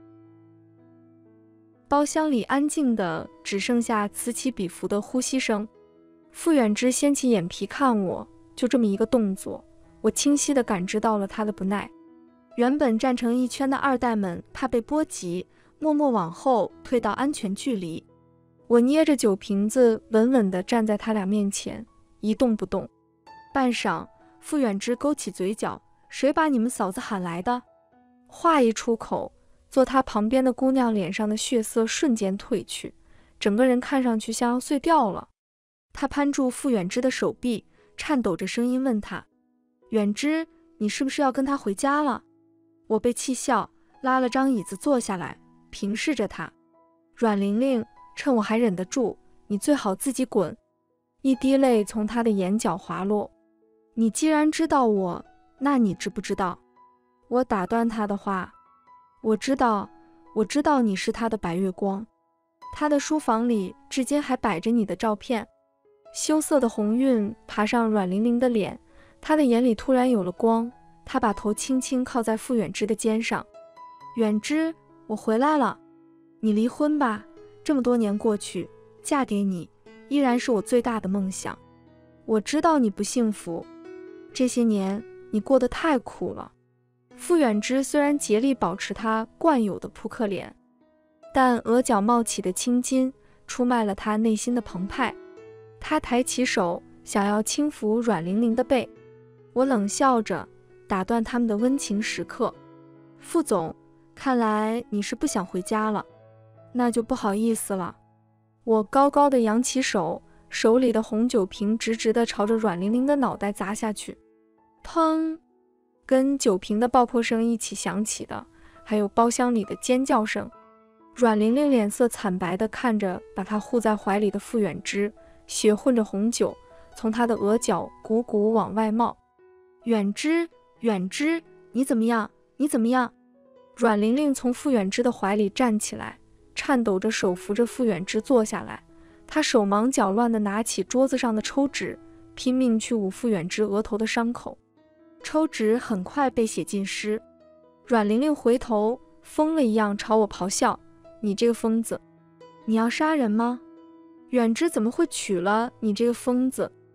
包厢里安静的只剩下此起彼伏的呼吸声。傅远之掀起眼皮看我，就这么一个动作，我清晰地感知到了他的不耐。原本站成一圈的二代们怕被波及，默默往后退到安全距离。我捏着酒瓶子稳稳地站在他俩面前，一动不动。半晌，傅远之勾起嘴角，谁把你们嫂子喊来的？话一出口，坐他旁边的姑娘脸上的血色瞬间褪去，整个人看上去像要碎掉了。他攀住傅远之的手臂，颤抖着声音问他：远之，你是不是要跟他回家了？我被气笑，拉了张椅子坐下来，平视着他。阮玲玲，趁我还忍得住，你最好自己滚。一滴泪从他的眼角滑落。你既然知道我，那你知不知道？我打断他的话，我知道，我知道你是他的白月光。他的书房里至今还摆着你的照片。羞涩的红晕爬上阮玲玲的脸，她的眼里突然有了光。她把头轻轻靠在傅远之的肩上。远之，我回来了。你离婚吧，这么多年过去，嫁给你依然是我最大的梦想。我知道你不幸福，这些年你过得太苦了。傅远之虽然竭力保持他惯有的扑克脸，但额角冒起的青筋出卖了他内心的澎湃。他抬起手想要轻抚阮玲玲的背，我冷笑着打断他们的温情时刻。傅总，看来你是不想回家了，那就不好意思了。我高高的扬起手，手里的红酒瓶直直地朝着阮玲玲的脑袋砸下去。砰！跟酒瓶的爆破声一起响起的，还有包厢里的尖叫声。阮玲玲脸色惨白地看着把她护在怀里的傅远之，血混着红酒从她的额角汩汩往外冒。远之，远之，你怎么样？你怎么样？阮玲玲从傅远之的怀里站起来，颤抖着手扶着傅远之坐下来。她手忙脚乱地拿起桌子上的抽纸，拼命去捂傅远之额头的伤口。抽纸很快被血浸湿。阮玲玲回头疯了一样朝我咆哮：你这个疯子，你要杀人吗？远之怎么会娶了你这个疯子？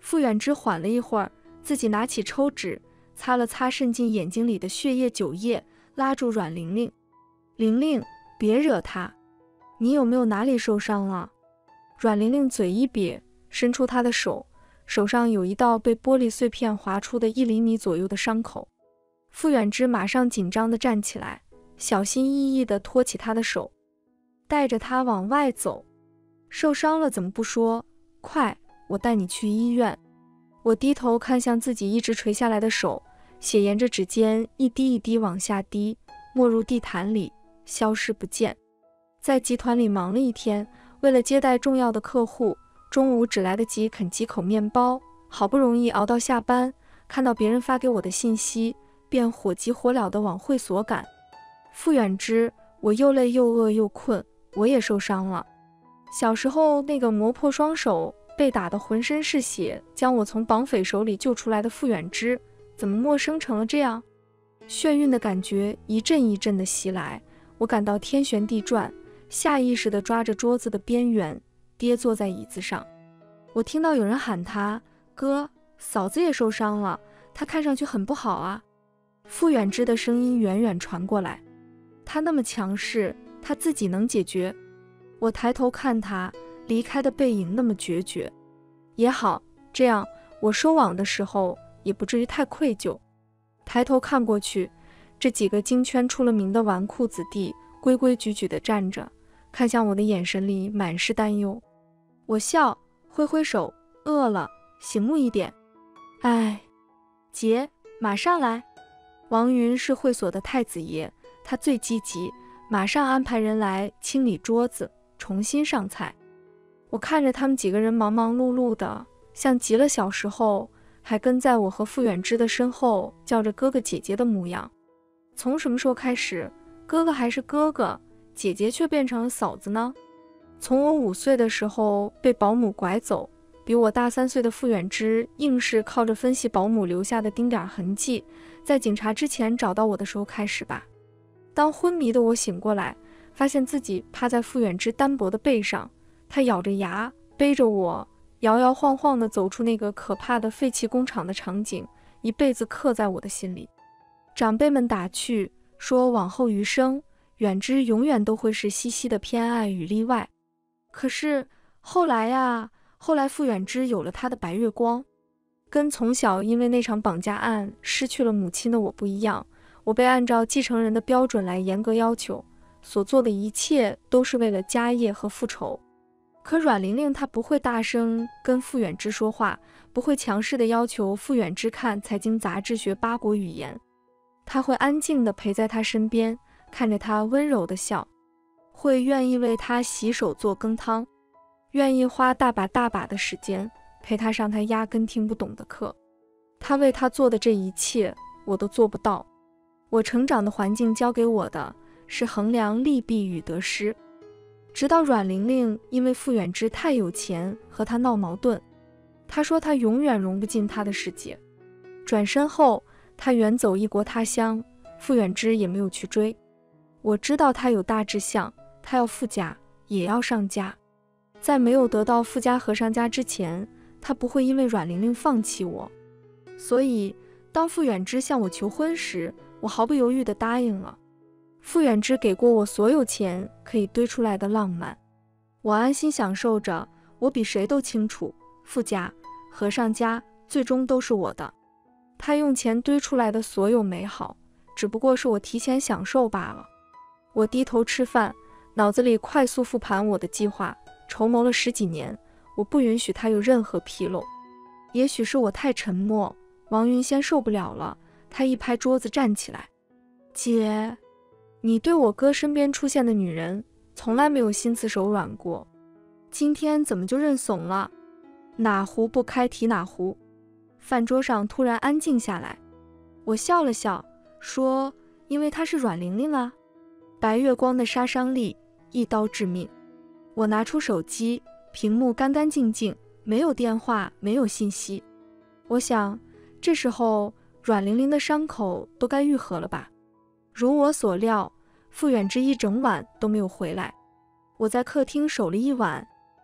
傅远之缓了一会儿，自己拿起抽纸，擦了擦渗进眼睛里的血液酒液，拉住阮玲玲：“玲玲，别惹他，你有没有哪里受伤了？”阮玲玲嘴一瘪，伸出她的手，手上有一道被玻璃碎片划出的一厘米左右的伤口。傅远之马上紧张地站起来，小心翼翼地托起她的手，带着她往外走。受伤了怎么不说？快，我带你去医院。我低头看向自己一直垂下来的手，血沿着指尖一滴一滴往下滴，没入地毯里，消失不见。在集团里忙了一天，为了接待重要的客户，中午只来得及啃几口面包，好不容易熬到下班，看到别人发给我的信息，便火急火燎地往会所赶。傅远之，我又累又饿又困，我也受伤了。小时候那个磨破双手，被打得浑身是血，将我从绑匪手里救出来的傅远之，怎么陌生成了这样？眩晕的感觉一阵一阵的袭来，我感到天旋地转，下意识地抓着桌子的边缘，跌坐在椅子上。我听到有人喊他：“哥，嫂子也受伤了，她看上去很不好啊。”傅远之的声音远远传过来：“他那么强势，他自己能解决。”我抬头看他离开的背影那么决绝，也好，这样我收网的时候也不至于太愧疚。抬头看过去，这几个京圈出了名的纨绔子弟规规矩矩地站着，看向我的眼神里满是担忧。我笑，挥挥手：“饿了，醒目一点。”哎，姐，马上来。王云是会所的太子爷，他最积极，马上安排人来清理桌子，重新上菜。我看着他们几个人忙忙碌碌的，像极了小时候还跟在我和傅远之的身后叫着哥哥姐姐的模样。从什么时候开始，哥哥还是哥哥，姐姐却变成了嫂子呢？从我五岁的时候被保姆拐走，比我大三岁的傅远之硬是靠着分析保姆留下的丁点痕迹，在警察之前找到我的时候开始吧。当昏迷的我醒过来，发现自己趴在傅远之单薄的背上，他咬着牙背着我摇摇晃晃地走出那个可怕的废弃工厂的场景，一辈子刻在我的心里。长辈们打趣说，往后余生，远之永远都会是西西的偏爱与例外。可是后来呀，后来傅远之有了他的白月光。跟从小因为那场绑架案失去了母亲的我不一样，我被按照继承人的标准来严格要求，所做的一切都是为了家业和复仇。可阮玲玲她不会大声跟傅远之说话，不会强势地要求傅远之看财经杂志学八国语言，她会安静地陪在他身边，看着他温柔地笑，会愿意为他洗手做羹汤，愿意花大把大把的时间陪他上他压根听不懂的课。他为他做的这一切我都做不到。我成长的环境教给我的是衡量利弊与得失。直到阮玲玲因为傅远之太有钱和他闹矛盾，他说他永远融不进他的世界。转身后他远走异国他乡，傅远之也没有去追。我知道他有大志向，他要富家也要上家。在没有得到富家和上家之前，他不会因为阮玲玲放弃我。所以当傅远之向我求婚时，我毫不犹豫地答应了。傅远之给过我所有钱可以堆出来的浪漫，我安心享受着。我比谁都清楚，傅家和上家最终都是我的。他用钱堆出来的所有美好，只不过是我提前享受罢了。我低头吃饭，脑子里快速复盘我的计划，筹谋了十几年，我不允许他有任何纰漏。也许是我太沉默，王云仙受不了了，他一拍桌子站起来：“姐，你对我哥身边出现的女人从来没有心慈手软过，今天怎么就认怂了？哪壶不开提哪壶。”饭桌上突然安静下来，我笑了笑说：“因为她是阮玲玲啊。”白月光的杀伤力，一刀致命。我拿出手机，屏幕干干净净，没有电话，没有信息。我想，这时候阮玲玲的伤口都该愈合了吧。如我所料，傅远之一整晚都没有回来。我在客厅守了一晚，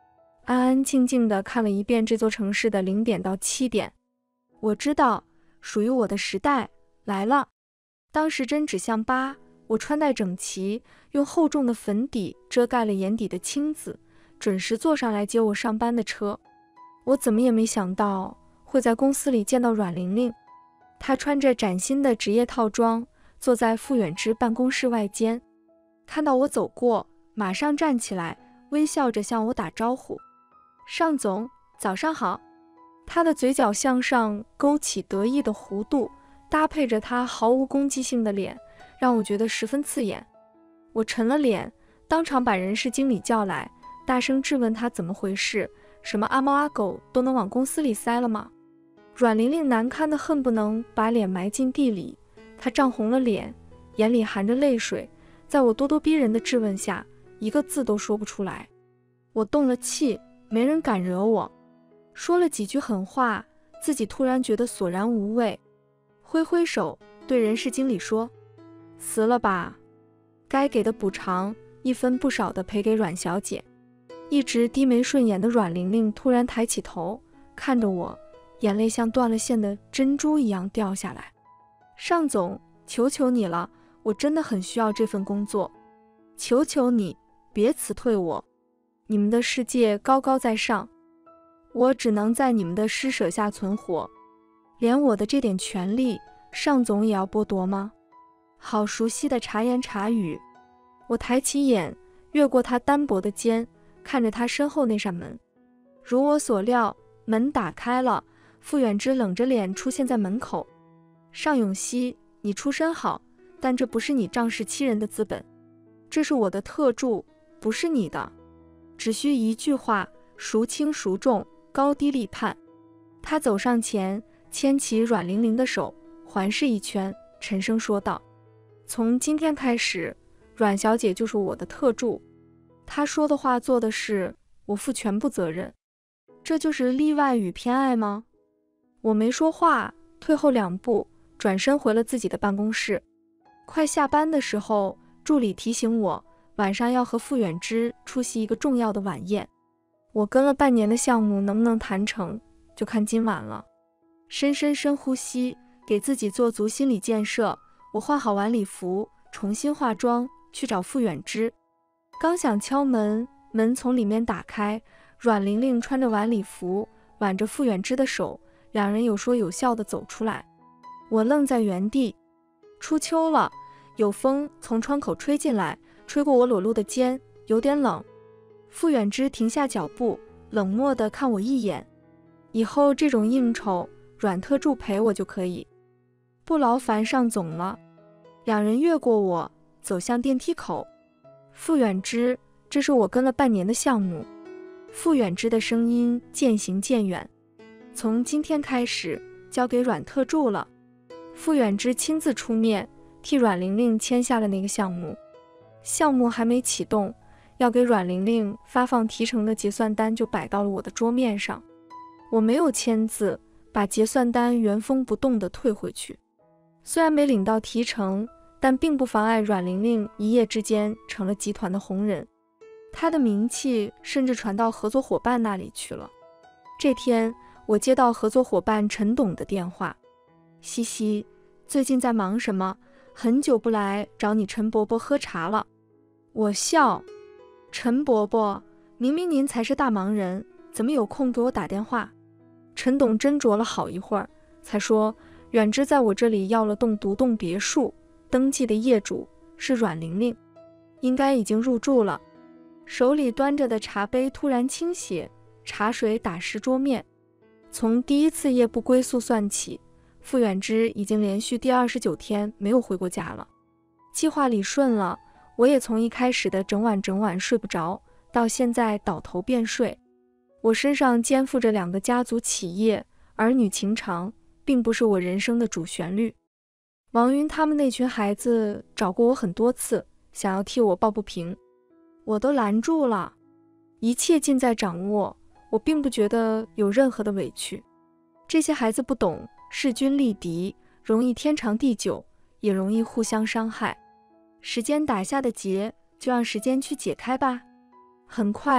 安安静静地看了一遍这座城市的零点到七点。我知道，属于我的时代来了。当时针指向八，我穿戴整齐，用厚重的粉底遮盖了眼底的青紫，准时坐上来接我上班的车。我怎么也没想到会在公司里见到阮玲玲。她穿着崭新的职业套装，坐在傅远之办公室外间，看到我走过，马上站起来，微笑着向我打招呼：“尚总，早上好。”他的嘴角向上勾起得意的弧度，搭配着他毫无攻击性的脸，让我觉得十分刺眼。我沉了脸，当场把人事经理叫来，大声质问他怎么回事，什么阿猫阿狗都能往公司里塞了吗？阮玲玲难堪的恨不能把脸埋进地里，她涨红了脸，眼里含着泪水，在我咄咄逼人的质问下，一个字都说不出来。我动了气，没人敢惹我。说了几句狠话，自己突然觉得索然无味，挥挥手对人事经理说：“辞了吧，该给的补偿一分不少的赔给阮小姐。”一直低眉顺眼的阮玲玲突然抬起头看着我，眼泪像断了线的珍珠一样掉下来。“尚总，求求你了，我真的很需要这份工作，求求你别辞退我。你们的世界高高在上，我只能在你们的施舍下存活，连我的这点权利，尚总也要剥夺吗？”好熟悉的茶言茶语。我抬起眼，越过他单薄的肩，看着他身后那扇门。如我所料，门打开了，傅远之冷着脸出现在门口。“尚永熙，你出身好，但这不是你仗势欺人的资本，这是我的特助，不是你的。只需一句话，孰轻孰重，高低立判。”他走上前，牵起阮玲玲的手，环视一圈，沉声说道：“从今天开始，阮小姐就是我的特助。她说的话做的事，我负全部责任。这就是例外与偏爱吗？”我没说话，退后两步，转身回了自己的办公室。快下班的时候，助理提醒我，晚上要和傅远之出席一个重要的晚宴。我跟了半年的项目能不能谈成，就看今晚了。深深深呼吸，给自己做足心理建设。我换好晚礼服，重新化妆，去找傅远之。刚想敲门，门从里面打开，阮玲玲穿着晚礼服，挽着傅远之的手，两人有说有笑地走出来。我愣在原地。初秋了，有风从窗口吹进来，吹过我裸露的肩，有点冷。傅远之停下脚步，冷漠地看我一眼：“以后这种应酬，阮特助陪我就可以，不劳烦尚总了。”两人越过我，走向电梯口。“傅远之，这是我跟了半年的项目。”傅远之的声音渐行渐远：“从今天开始，交给阮特助了。”傅远之亲自出面，替阮玲玲签下了那个项目。项目还没启动，要给阮玲玲发放提成的结算单就摆到了我的桌面上。我没有签字，把结算单原封不动地退回去。虽然没领到提成，但并不妨碍阮玲玲一夜之间成了集团的红人，她的名气甚至传到合作伙伴那里去了。这天，我接到合作伙伴陈董的电话：“西西，最近在忙什么？很久不来找你陈伯伯喝茶了。”我笑：“陈伯伯，明明您才是大忙人，怎么有空给我打电话？”陈董斟酌了好一会儿，才说：“远之在我这里要了栋独栋别墅，登记的业主是阮玲玲，应该已经入住了。”手里端着的茶杯突然倾斜，茶水打湿桌面。从第一次夜不归宿算起，傅远之已经连续第二十九天没有回过家了。计划理顺了，我也从一开始的整晚整晚睡不着，到现在倒头便睡。我身上肩负着两个家族企业，儿女情长并不是我人生的主旋律。王云他们那群孩子找过我很多次，想要替我抱不平，我都拦住了。一切尽在掌握，我并不觉得有任何的委屈。这些孩子不懂势均力敌，容易天长地久，也容易互相伤害。时间打下的结，就让时间去解开吧。很快，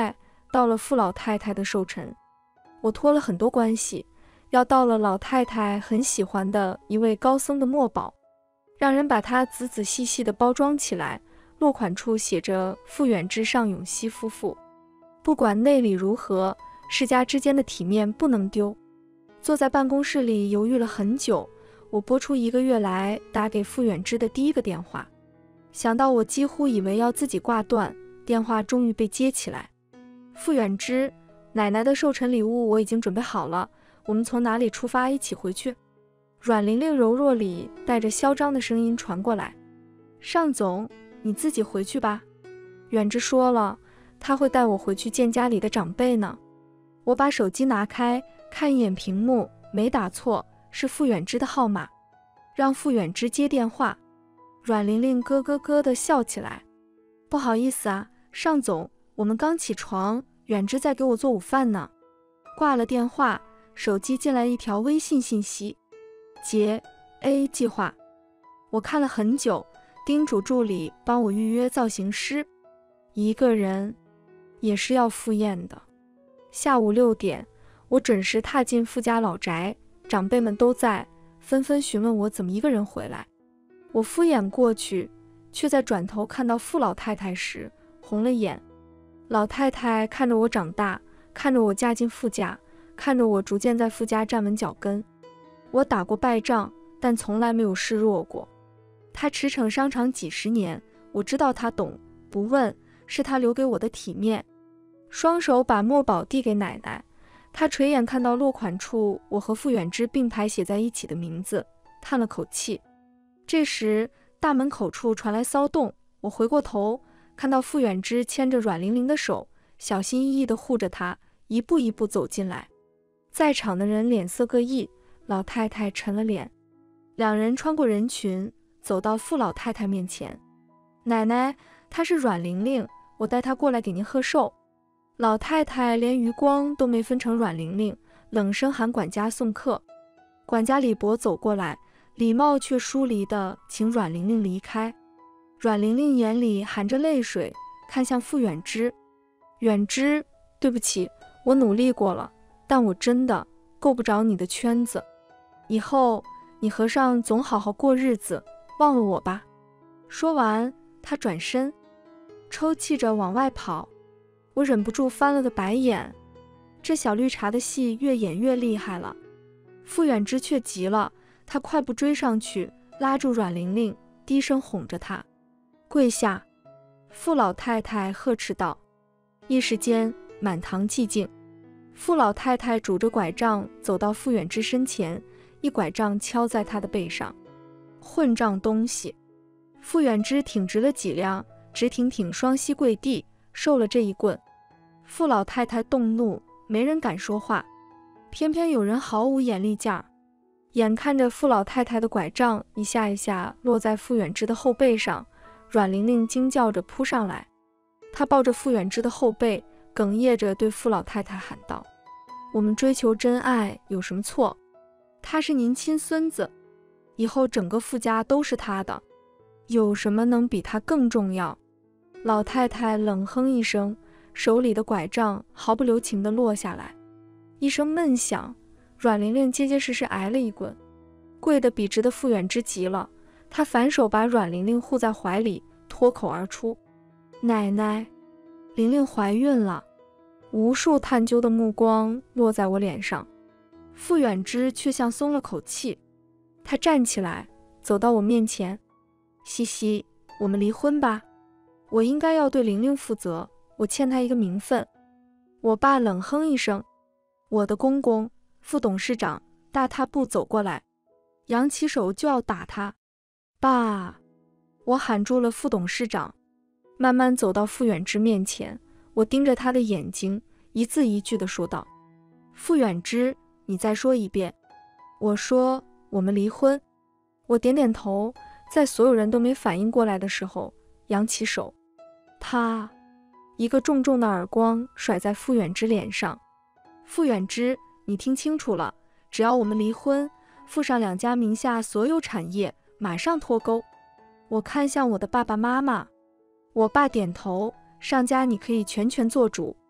到了傅老太太的寿辰，我托了很多关系，要到了老太太很喜欢的一位高僧的墨宝，让人把它仔仔细细地包装起来，落款处写着傅远之尚永熙夫妇。不管内里如何，世家之间的体面不能丢。坐在办公室里犹豫了很久，我拨出一个月来打给傅远之的第一个电话，想到我几乎以为要自己挂断，电话终于被接起来。傅远之，奶奶的寿辰礼物我已经准备好了，我们从哪里出发一起回去？阮玲玲柔弱里带着嚣张的声音传过来。尚总，你自己回去吧。远之说了，他会带我回去见家里的长辈呢。我把手机拿开，看一眼屏幕，没打错，是傅远之的号码。让傅远之接电话。阮玲玲咯咯咯地笑起来。不好意思啊，尚总，我们刚起床，远之在给我做午饭呢。挂了电话，手机进来一条微信信息：结 A 计划。我看了很久，叮嘱助理帮我预约造型师。一个人也是要赴宴的。下午六点，我准时踏进傅家老宅，长辈们都在，纷纷询问我怎么一个人回来。我敷衍过去，却在转头看到傅老太太时红了眼。老太太看着我长大，看着我嫁进傅家，看着我逐渐在傅家站稳脚跟。我打过败仗，但从来没有示弱过。她驰骋商场几十年，我知道她懂，不问是她留给我的体面。双手把墨宝递给奶奶，她垂眼看到落款处我和傅远之并排写在一起的名字，叹了口气。这时大门口处传来骚动，我回过头，看到傅远之牵着阮玲玲的手，小心翼翼地护着她，一步一步走进来。在场的人脸色各异，老太太沉了脸。两人穿过人群，走到傅老太太面前。奶奶，她是阮玲玲，我带她过来给您贺寿。老太太连余光都没分成阮玲玲，冷声喊管家送客。管家李博走过来，礼貌却疏离地请阮玲玲离开。阮玲玲眼里含着泪水，看向傅远之。远之，对不起，我努力过了，但我真的够不着你的圈子。以后你和尚总好好过日子，忘了我吧。说完，他转身，抽泣着往外跑。我忍不住翻了个白眼，这小绿茶的戏越演越厉害了。傅远之却急了，他快步追上去，拉住阮玲玲，低声哄着她跪下。傅老太太呵斥道。一时间满堂寂静。傅老太太拄着拐杖走到傅远之身前，一拐杖敲在他的背上。混账东西！傅远之挺直了脊梁，直挺挺双膝跪地，受了这一棍。傅老太太动怒，没人敢说话，偏偏有人毫无眼力劲儿。眼看着傅老太太的拐杖一下一下落在傅远之的后背上，阮玲玲惊叫着扑上来。她抱着傅远之的后背，哽咽着对傅老太太喊道：我们追求真爱有什么错？他是您亲孙子，以后整个傅家都是他的，有什么能比他更重要？老太太冷哼一声，手里的拐杖毫不留情地落下来，一声闷响，阮玲玲结结实实挨了一棍。跪得笔直的傅远之急了，他反手把阮玲玲护在怀里，脱口而出：奶奶，玲玲怀孕了。无数探究的目光落在我脸上，傅远之却像松了口气。他站起来，走到我面前：西西，我们离婚吧。我应该要对玲玲负责，我欠她一个名分。我爸冷哼一声，我的公公副董事长大踏步走过来，扬起手就要打他。爸！我喊住了副董事长，慢慢走到傅远之面前，我盯着他的眼睛，一字一句地说道：傅远之，你再说一遍。我说我们离婚。我点点头，在所有人都没反应过来的时候，扬起手。啪！一个重重的耳光甩在傅远之脸上。傅远之，你听清楚了，只要我们离婚，傅上两家名下所有产业马上脱钩。我看向我的爸爸妈妈，我爸点头，上家你可以全权做主。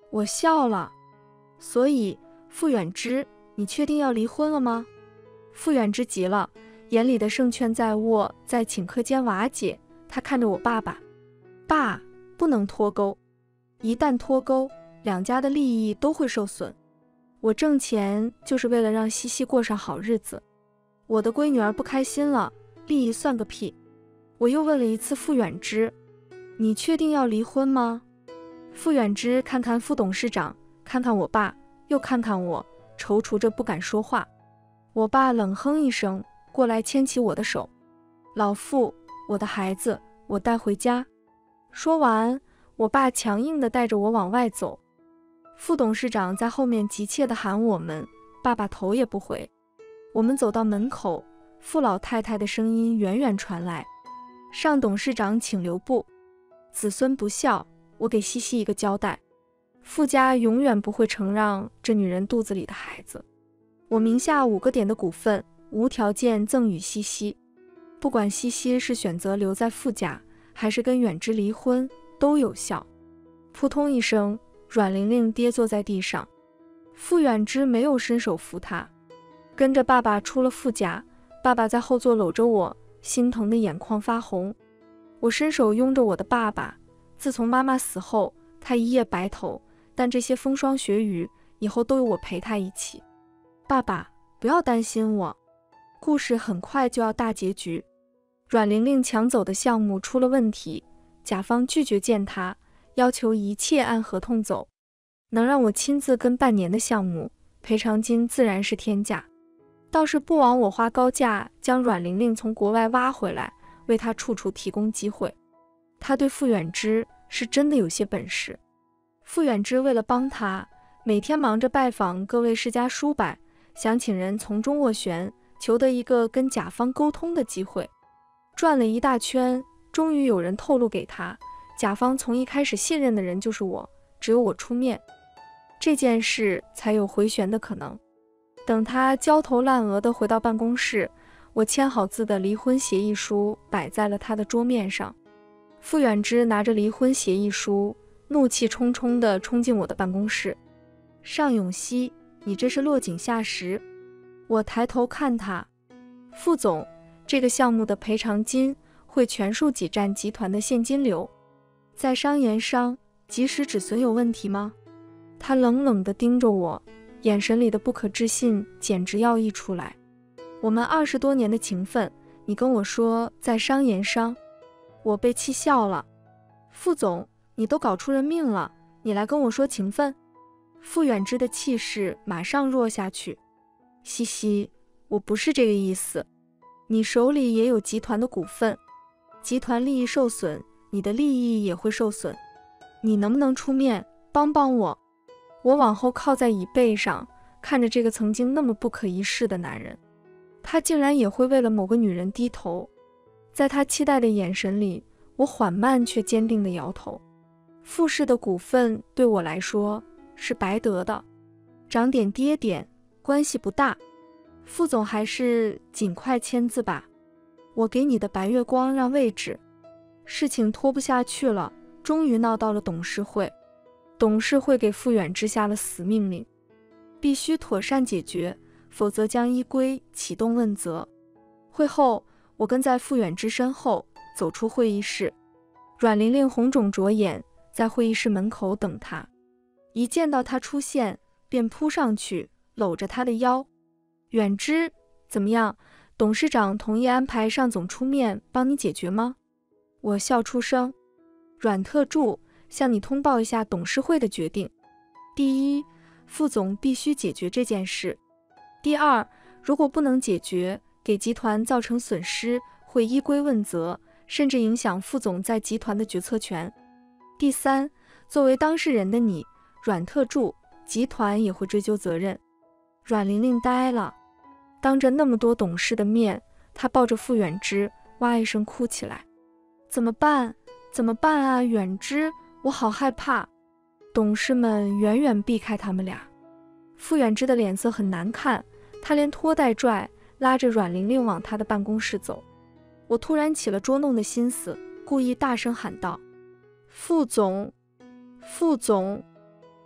我笑了。所以，傅远之，你确定要离婚了吗？傅远之急了，眼里的胜券在握在顷刻间瓦解。他看着我爸爸，爸，不能脱钩，一旦脱钩，两家的利益都会受损。我挣钱就是为了让西西过上好日子，我的闺女儿不开心了，利益算个屁。我又问了一次傅远之，你确定要离婚吗？傅远之看看副董事长，看看我爸，又看看我，踌躇着不敢说话。我爸冷哼一声，过来牵起我的手，老傅，我的孩子，我带回家。说完，我爸强硬地带着我往外走。副董事长在后面急切地喊我们，爸爸头也不回。我们走到门口，傅老太太的声音远远传来，上董事长请留步，子孙不孝，我给西西一个交代，傅家永远不会承让这女人肚子里的孩子。我名下五个点的股份无条件赠与西西，不管西西是选择留在傅家，还是跟远之离婚，都有效。扑通一声，阮玲玲跌坐在地上，傅远之没有伸手扶她，跟着爸爸出了傅家。爸爸在后座搂着我，心疼的眼眶发红。我伸手拥着我的爸爸，自从妈妈死后，他一夜白头，但这些风霜雪雨以后都有我陪他一起。爸爸，不要担心我，故事很快就要大结局。阮玲玲抢走的项目出了问题，甲方拒绝见她，要求一切按合同走，能让我亲自跟半年的项目，赔偿金自然是天价。倒是不枉我花高价将阮玲玲从国外挖回来，为她处处提供机会。她对傅远之是真的有些本事。傅远之为了帮她，每天忙着拜访各位世家叔伯，想请人从中斡旋，求得一个跟甲方沟通的机会。转了一大圈，终于有人透露给他，甲方从一开始信任的人就是我，只有我出面，这件事才有回旋的可能。等他焦头烂额地回到办公室，我签好字的离婚协议书摆在了他的桌面上。傅远之拿着离婚协议书，怒气冲冲地冲进我的办公室。尚永熙，你这是落井下石。我抬头看他，傅总，这个项目的赔偿金会全数挤占集团的现金流，在商言商，即使止损有问题吗？他冷冷地盯着我，眼神里的不可置信简直要溢出来。我们二十多年的情分，你跟我说在商言商，我被气笑了。傅总，你都搞出人命了，你来跟我说情分？傅远之的气势马上弱下去。西西，我不是这个意思，你手里也有集团的股份，集团利益受损，你的利益也会受损，你能不能出面帮帮我？我往后靠在椅背上，看着这个曾经那么不可一世的男人，他竟然也会为了某个女人低头。在他期待的眼神里，我缓慢却坚定地摇头。傅氏的股份对我来说是白得的，涨点跌点关系不大，傅总还是尽快签字吧。我给你的白月光让位置。事情拖不下去了，终于闹到了董事会。董事会给傅远之下了死命令，必须妥善解决，否则将依规启动问责。会后，我跟在傅远之身后走出会议室。阮玲玲红肿着眼，在会议室门口等他。一见到他出现，便扑上去搂着他的腰。远之，怎么样？董事长同意安排尚总出面帮你解决吗？我笑出声。阮特助，向你通报一下董事会的决定。第一，傅总必须解决这件事。第二，如果不能解决，给集团造成损失，会依规问责，甚至影响傅总在集团的决策权。第三，作为当事人的你，阮特助，集团也会追究责任。阮玲玲呆了，当着那么多董事的面，她抱着傅远之，哇一声哭起来。怎么办？怎么办啊，远之，我好害怕。董事们远远避开他们俩。傅远之的脸色很难看，他连拖带拽，拉着阮玲玲往他的办公室走。我突然起了捉弄的心思，故意大声喊道：傅总，傅总。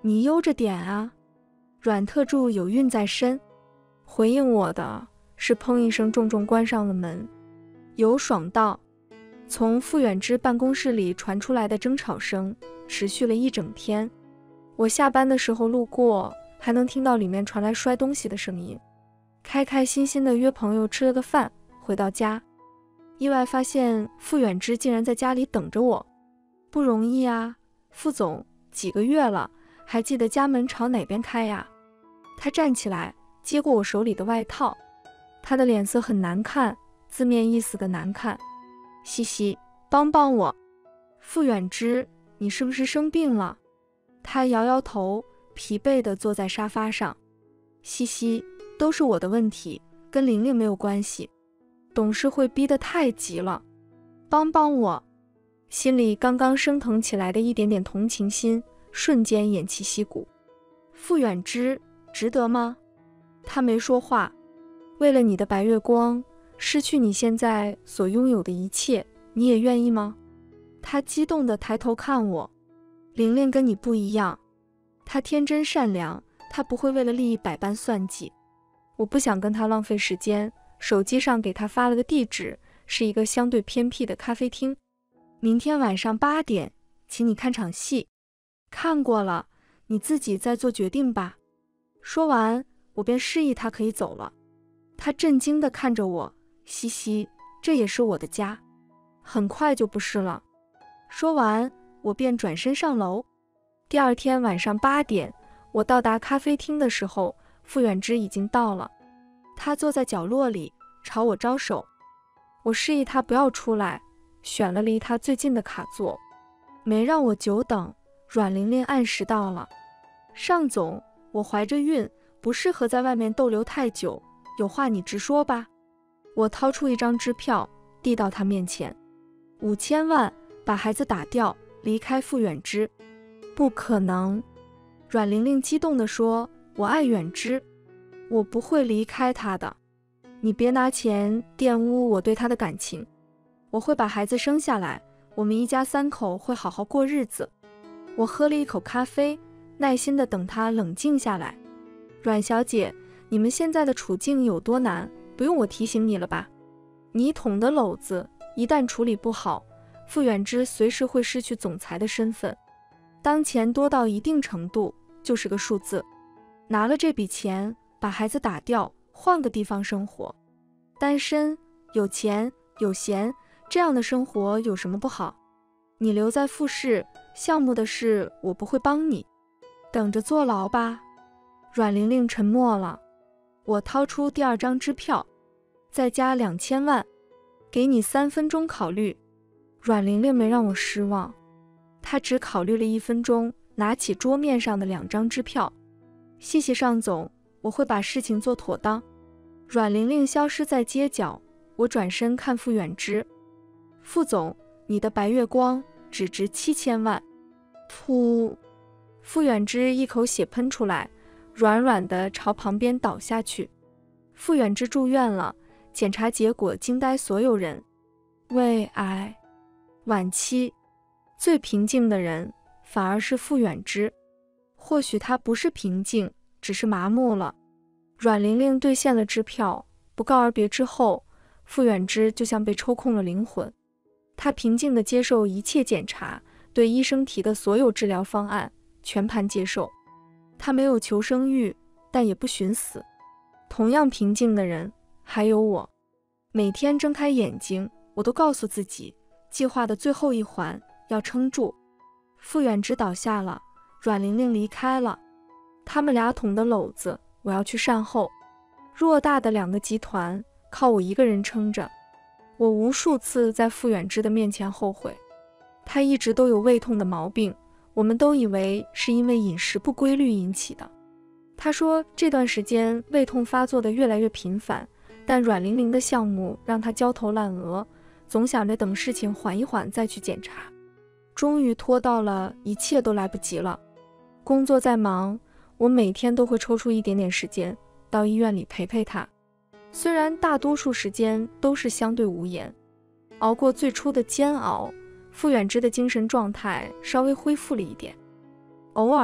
你悠着点啊。阮特助有孕在身。回应我的是砰一声重重关上了门。尤爽道。从傅远之办公室里传出来的争吵声持续了一整天。我下班的时候路过，还能听到里面传来摔东西的声音。开开心心的约朋友吃了个饭，回到家，意外发现傅远之竟然在家里等着我。不容易啊，傅总，几个月了，还记得家门朝哪边开呀？他站起来，接过我手里的外套。他的脸色很难看，字面意思的难看。西西，帮帮我。傅远之，你是不是生病了？他摇摇头，疲惫地坐在沙发上。西西，都是我的问题，跟玲玲没有关系。董事会逼得太急了，帮帮我。心里刚刚升腾起来的一点点同情心，瞬间偃旗息鼓。傅远之，值得吗？他没说话。为了你的白月光，失去你现在所拥有的一切，你也愿意吗？他激动地抬头看我。玲玲跟你不一样，她天真善良，她不会为了利益百般算计。我不想跟她浪费时间，手机上给她发了个地址，是一个相对偏僻的咖啡厅。明天晚上八点，请你看场戏。看过了，你自己再做决定吧。说完，我便示意她可以走了。她震惊地看着我，西西，这也是我的家，很快就不是了。说完，我便转身上楼。第二天晚上八点，我到达咖啡厅的时候，傅远之已经到了。他坐在角落里，朝我招手。我示意他不要出来，选了离他最近的卡座。没让我久等，阮玲玲按时到了。尚总，我怀着孕，不适合在外面逗留太久，有话你直说吧。我掏出一张支票，递到他面前。五千万，把孩子打掉，离开傅远之。不可能。阮玲玲激动地说，我爱远之，我不会离开他的。你别拿钱玷污我对他的感情。我会把孩子生下来，我们一家三口会好好过日子。我喝了一口咖啡，耐心地等他冷静下来。阮小姐，你们现在的处境有多难，不用我提醒你了吧？你捅的篓子一旦处理不好，傅远之随时会失去总裁的身份。当钱多到一定程度，就是个数字。拿了这笔钱，把孩子打掉，换个地方生活。单身，有钱，有闲，这样的生活有什么不好？你留在傅氏，项目的事我不会帮你，等着坐牢吧。阮玲玲沉默了。我掏出第二张支票，再加两千万，给你三分钟考虑。阮玲玲没让我失望，她只考虑了一分钟，拿起桌面上的两张支票。谢谢尚总，我会把事情做妥当。阮玲玲消失在街角，我转身看傅远之。傅总，你的白月光只值七千万。噗！傅远之一口血喷出来，软软的朝旁边倒下去。傅远之住院了，检查结果惊呆所有人。胃癌晚期。最平静的人反而是傅远之。或许他不是平静，只是麻木了。阮玲玲兑现了支票，不告而别之后，傅远之就像被抽空了灵魂。他平静地接受一切检查，对医生提的所有治疗方案全盘接受。他没有求生欲，但也不寻死。同样平静的人还有我。每天睁开眼睛，我都告诉自己，计划的最后一环要撑住。傅远之倒下了，阮玲玲离开了。他们俩捅的篓子，我要去善后。偌大的两个集团，靠我一个人撑着。我无数次在傅远之的面前后悔。他一直都有胃痛的毛病，我们都以为是因为饮食不规律引起的。他说这段时间胃痛发作的越来越频繁，但阮玲玲的项目让他焦头烂额，总想着等事情缓一缓再去检查。终于拖到了一切都来不及了。工作再忙，我每天都会抽出一点点时间到医院里陪陪他。虽然大多数时间都是相对无言。熬过最初的煎熬，傅远之的精神状态稍微恢复了一点。偶尔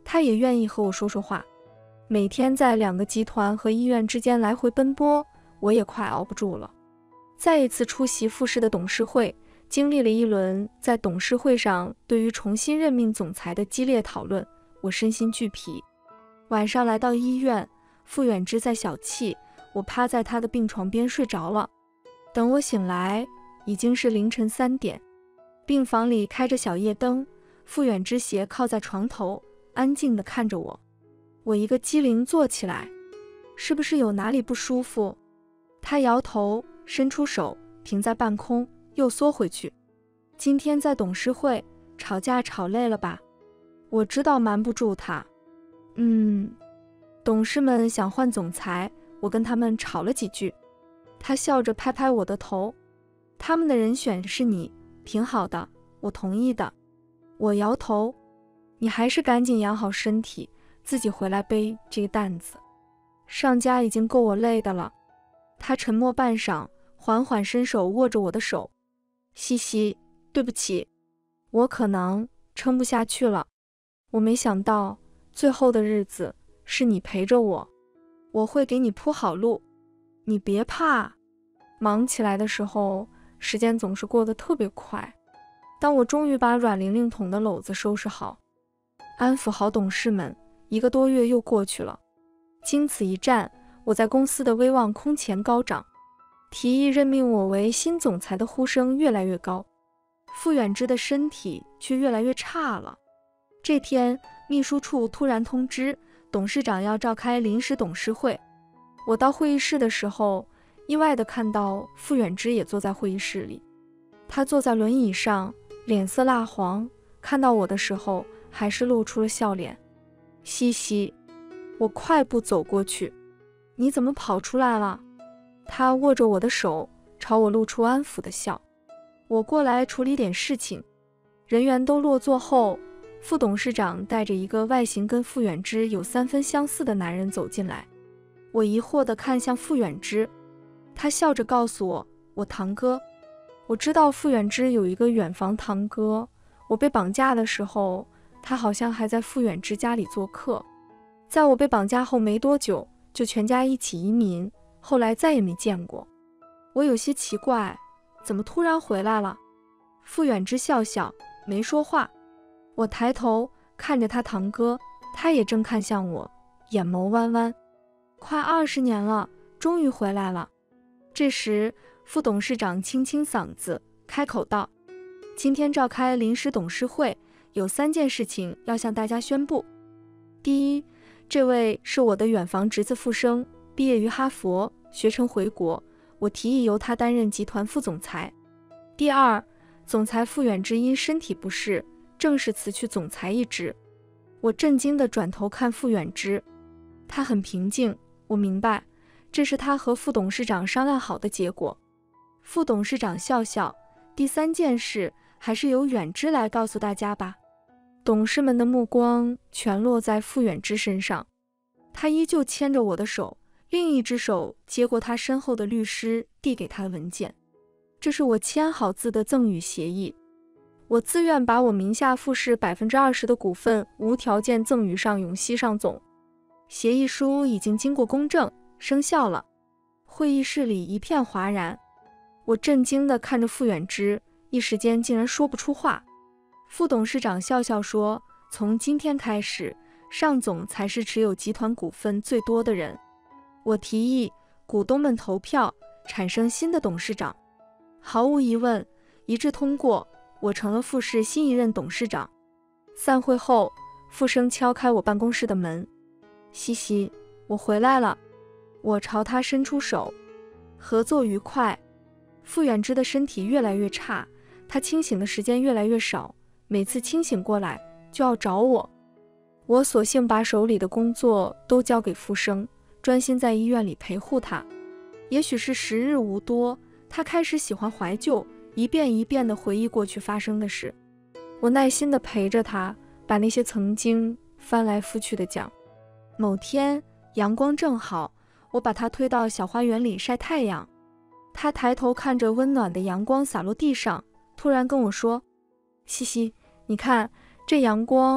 他也愿意和我说说话。每天在两个集团和医院之间来回奔波，我也快熬不住了。再一次出席富士的董事会，经历了一轮在董事会上对于重新任命总裁的激烈讨论，我身心俱疲。晚上来到医院，傅远之在小憩，我趴在他的病床边睡着了。等我醒来，已经是凌晨三点。病房里开着小夜灯，傅远之斜靠在床头，安静地看着我。我一个机灵坐起来，是不是有哪里不舒服？他摇头，伸出手停在半空，又缩回去。今天在董事会吵架吵累了吧？我知道瞒不住他。嗯，董事们想换总裁，我跟他们吵了几句。他笑着拍拍我的头，他们的人选是你，挺好的，我同意的。我摇头，你还是赶紧养好身体，自己回来背这个担子。上家已经够我累的了。他沉默半晌，缓缓伸手握着我的手。西西，对不起，我可能撑不下去了。我没想到最后的日子是你陪着我，我会给你铺好路，你别怕。忙起来的时候，时间总是过得特别快。当我终于把软玲玲桶的篓子收拾好，安抚好董事们，一个多月又过去了。经此一战，我在公司的威望空前高涨，提议任命我为新总裁的呼声越来越高。傅远之的身体却越来越差了。这天，秘书处突然通知董事长要召开临时董事会。我到会议室的时候，意外地看到傅远之也坐在会议室里。他坐在轮椅上，脸色蜡黄，看到我的时候还是露出了笑脸。西西，我快步走过去，你怎么跑出来了？他握着我的手，朝我露出安抚的笑。我过来处理点事情。人员都落座后，副董事长带着一个外形跟傅远之有三分相似的男人走进来。我疑惑地看向傅远之，他笑着告诉我，我堂哥。我知道傅远之有一个远房堂哥，我被绑架的时候，他好像还在傅远之家里做客。在我被绑架后没多久，就全家一起移民，后来再也没见过。我有些奇怪，怎么突然回来了？傅远之笑笑，没说话。我抬头看着他堂哥，他也正看向我，眼眸弯弯。快二十年了，终于回来了。这时，副董事长清清嗓子，开口道：今天召开临时董事会，有三件事情要向大家宣布。第一，这位是我的远房侄子傅生，毕业于哈佛，学成回国，我提议由他担任集团副总裁。第二，总裁傅远之因身体不适，正式辞去总裁一职。我震惊地转头看傅远之，他很平静，我明白，这是他和副董事长商量好的结果。副董事长笑笑，第三件事还是由远之来告诉大家吧。董事们的目光全落在傅远之身上，他依旧牵着我的手，另一只手接过他身后的律师递给他的文件。这是我签好字的赠与协议，我自愿把我名下富士百分之二十的股份无条件赠与上永熙上总。协议书已经经过公证，生效了。会议室里一片哗然，我震惊地看着傅远之，一时间竟然说不出话。副董事长笑笑说，从今天开始，上总才是持有集团股份最多的人。我提议股东们投票产生新的董事长，毫无疑问，一致通过，我成了富士新一任董事长。散会后，傅生敲开我办公室的门，西西，我回来了。我朝他伸出手，合作愉快。傅远之的身体越来越差，他清醒的时间越来越少，每次清醒过来就要找我。我索性把手里的工作都交给傅生，专心在医院里陪护他。也许是时日无多，他开始喜欢怀旧，一遍一遍地回忆过去发生的事。我耐心地陪着他，把那些曾经翻来覆去地讲。某天阳光正好，我把他推到小花园里晒太阳。他抬头看着温暖的阳光洒落地上，突然跟我说，西西，你看这阳光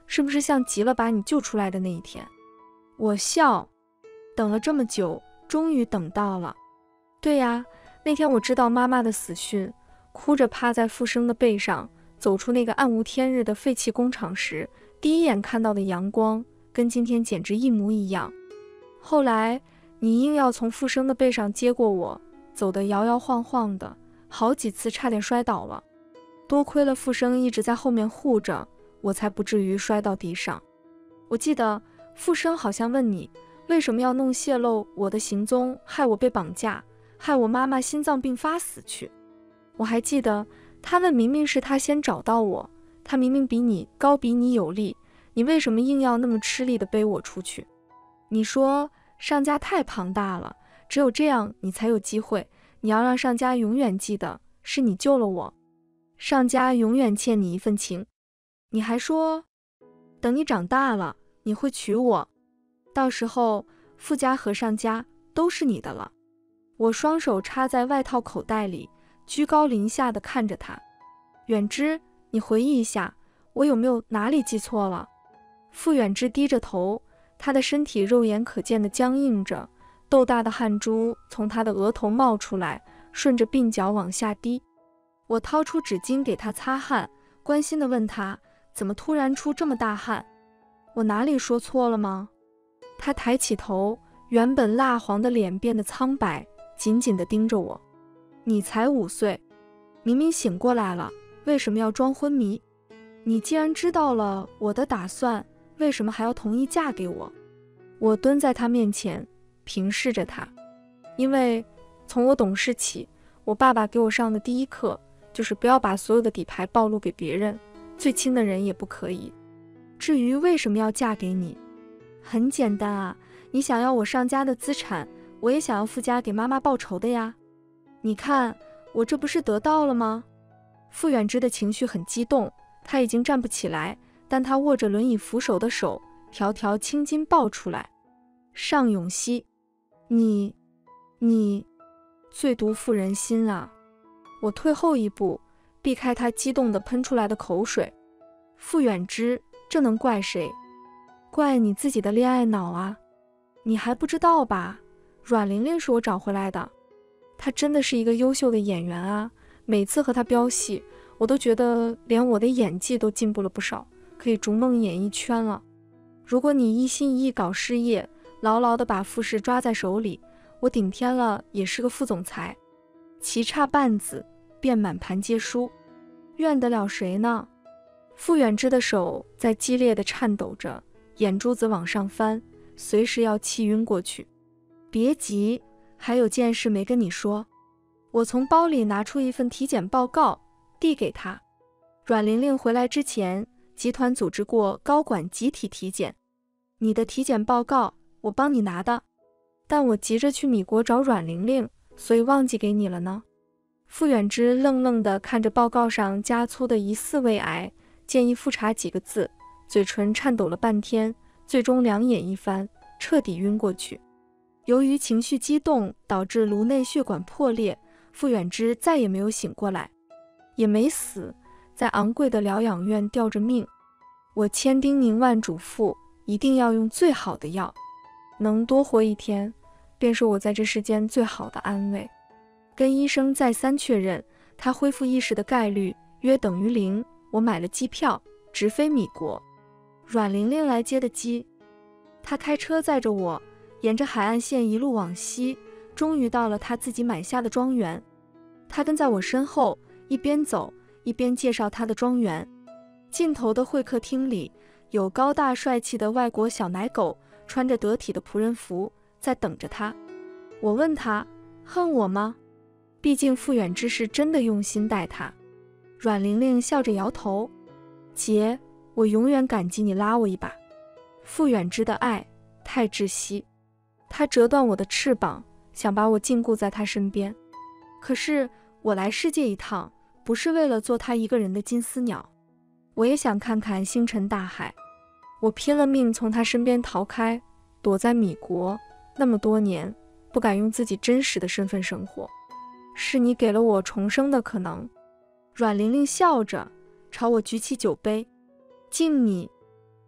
是不是像极了把你救出来的那一天？我笑，等了这么久，终于等到了。对呀，那天我知道妈妈的死讯，哭着趴在复生的背上，走出那个暗无天日的废弃工厂时，第一眼看到的阳光跟今天简直一模一样。后来你硬要从复生的背上接过我，走得摇摇晃晃的，好几次差点摔倒了。多亏了复生一直在后面护着，我才不至于摔到地上。我记得复生好像问你，为什么要弄泄露我的行踪，害我被绑架，害我妈妈心脏病发死去。我还记得他问，明明是他先找到我，他明明比你高，比你有力，你为什么硬要那么吃力地背我出去？你说上家太庞大了，只有这样你才有机会，你要让上家永远记得是你救了我，上家永远欠你一份情。你还说等你长大了你会娶我，到时候富家和上家都是你的了。我双手插在外套口袋里，居高临下地看着他。远之，你回忆一下，我有没有哪里记错了？傅远之低着头，他的身体肉眼可见地僵硬着，豆大的汗珠从他的额头冒出来，顺着鬓角往下滴。我掏出纸巾给他擦汗，关心地问他，怎么突然出这么大汗？我哪里说错了吗？他抬起头，原本蜡黄的脸变得苍白，紧紧地盯着我。你才五岁，明明醒过来了，为什么要装昏迷？你既然知道了我的打算，为什么还要同意嫁给我？我蹲在他面前，平视着他。因为从我懂事起，我爸爸给我上的第一课就是不要把所有的底牌暴露给别人，最亲的人也不可以。至于为什么要嫁给你，很简单啊，你想要我上家的资产，我也想要富家给妈妈报仇的呀。你看我这不是得到了吗？傅远之的情绪很激动，他已经站不起来，但他握着轮椅扶手的手条条青筋爆出来。尚永熙，你你最毒妇人心啊！我退后一步，避开他激动地喷出来的口水。傅远之，这能怪谁？怪你自己的恋爱脑啊！你还不知道吧？阮玲玲是我找回来的，她真的是一个优秀的演员啊！每次和她飙戏，我都觉得连我的演技都进步了不少，可以逐梦演艺圈了。如果你一心一意搞事业，牢牢地把富士抓在手里，我顶天了也是个副总裁，棋差半子便满盘皆输，怨得了谁呢？傅远之的手在激烈地颤抖着，眼珠子往上翻，随时要气晕过去。别急，还有件事没跟你说。我从包里拿出一份体检报告，递给他。阮玲玲回来之前，集团组织过高管集体体检，你的体检报告我帮你拿的，但我急着去米国找阮玲玲，所以忘记给你了呢。傅远之愣愣地看着报告上加粗的疑似胃癌，建议复查几个字，嘴唇颤抖了半天，最终两眼一翻，彻底晕过去。由于情绪激动导致颅内血管破裂，傅远之再也没有醒过来，也没死，在昂贵的疗养院吊着命。我千叮咛万嘱咐，一定要用最好的药，能多活一天，便是我在这世间最好的安慰。跟医生再三确认，他恢复意识的概率约等于零。我买了机票，直飞米国。阮玲玲来接的机，她开车载着我，沿着海岸线一路往西，终于到了她自己买下的庄园。她跟在我身后，一边走一边介绍她的庄园。尽头的会客厅里，有高大帅气的外国小奶狗，穿着得体的仆人服，在等着她。我问她，恨我吗？毕竟傅远之是真的用心待她。阮玲玲笑着摇头，姐，我永远感激你拉我一把。傅远之的爱太窒息，他折断我的翅膀，想把我禁锢在他身边。可是我来世界一趟，不是为了做他一个人的金丝鸟，我也想看看星辰大海。我拼了命从他身边逃开，躲在米国，那么多年，不敢用自己真实的身份生活。是你给了我重生的可能。阮玲玲笑着朝我举起酒杯，敬你。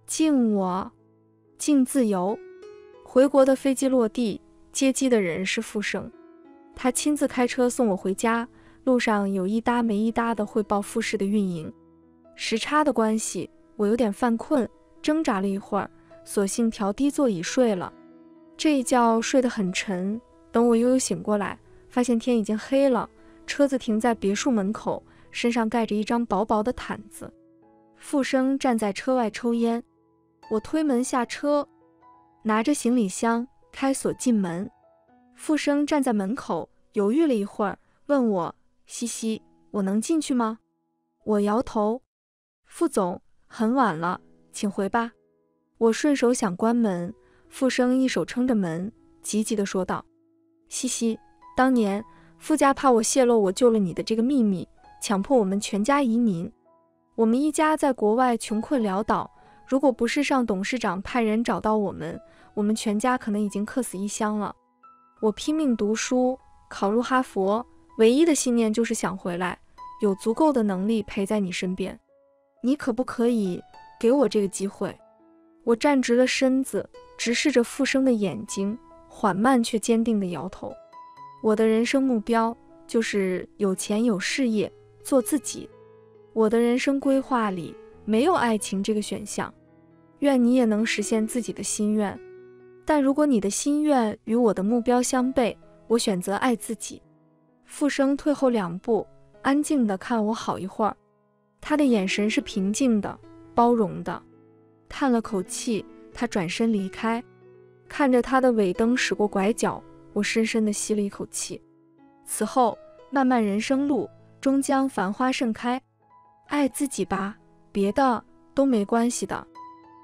敬我，敬自由。回国的飞机落地，接机的人是傅生，他亲自开车送我回家，路上有一搭没一搭的汇报复试的运营。时差的关系，我有点犯困，挣扎了一会儿，索性调低座椅睡了。这一觉睡得很沉，等我悠悠醒过来，发现天已经黑了，车子停在别墅门口，身上盖着一张薄薄的毯子。傅生站在车外抽烟，我推门下车，拿着行李箱开锁进门。傅生站在门口犹豫了一会儿，问我：西西，我能进去吗？我摇头。傅总，很晚了，请回吧。我顺手想关门，傅生一手撑着门，急急地说道：西西，当年傅家怕我泄露我救了你的这个秘密，强迫我们全家移民。我们一家在国外穷困潦倒，如果不是上董事长派人找到我们，我们全家可能已经客死异乡了。我拼命读书，考入哈佛，唯一的信念就是想回来，有足够的能力陪在你身边。你可不可以给我这个机会？我站直了身子，直视着傅生的眼睛，缓慢却坚定地摇头。我的人生目标就是有钱有事业，做自己。我的人生规划里没有爱情这个选项。愿你也能实现自己的心愿，但如果你的心愿与我的目标相悖，我选择爱自己。傅生退后两步，安静地看我好一会儿，他的眼神是平静的，包容的。叹了口气，他转身离开。看着他的尾灯驶过拐角，我深深地吸了一口气。此后，漫漫人生路终将繁花盛开。爱自己吧，别的都没关系的。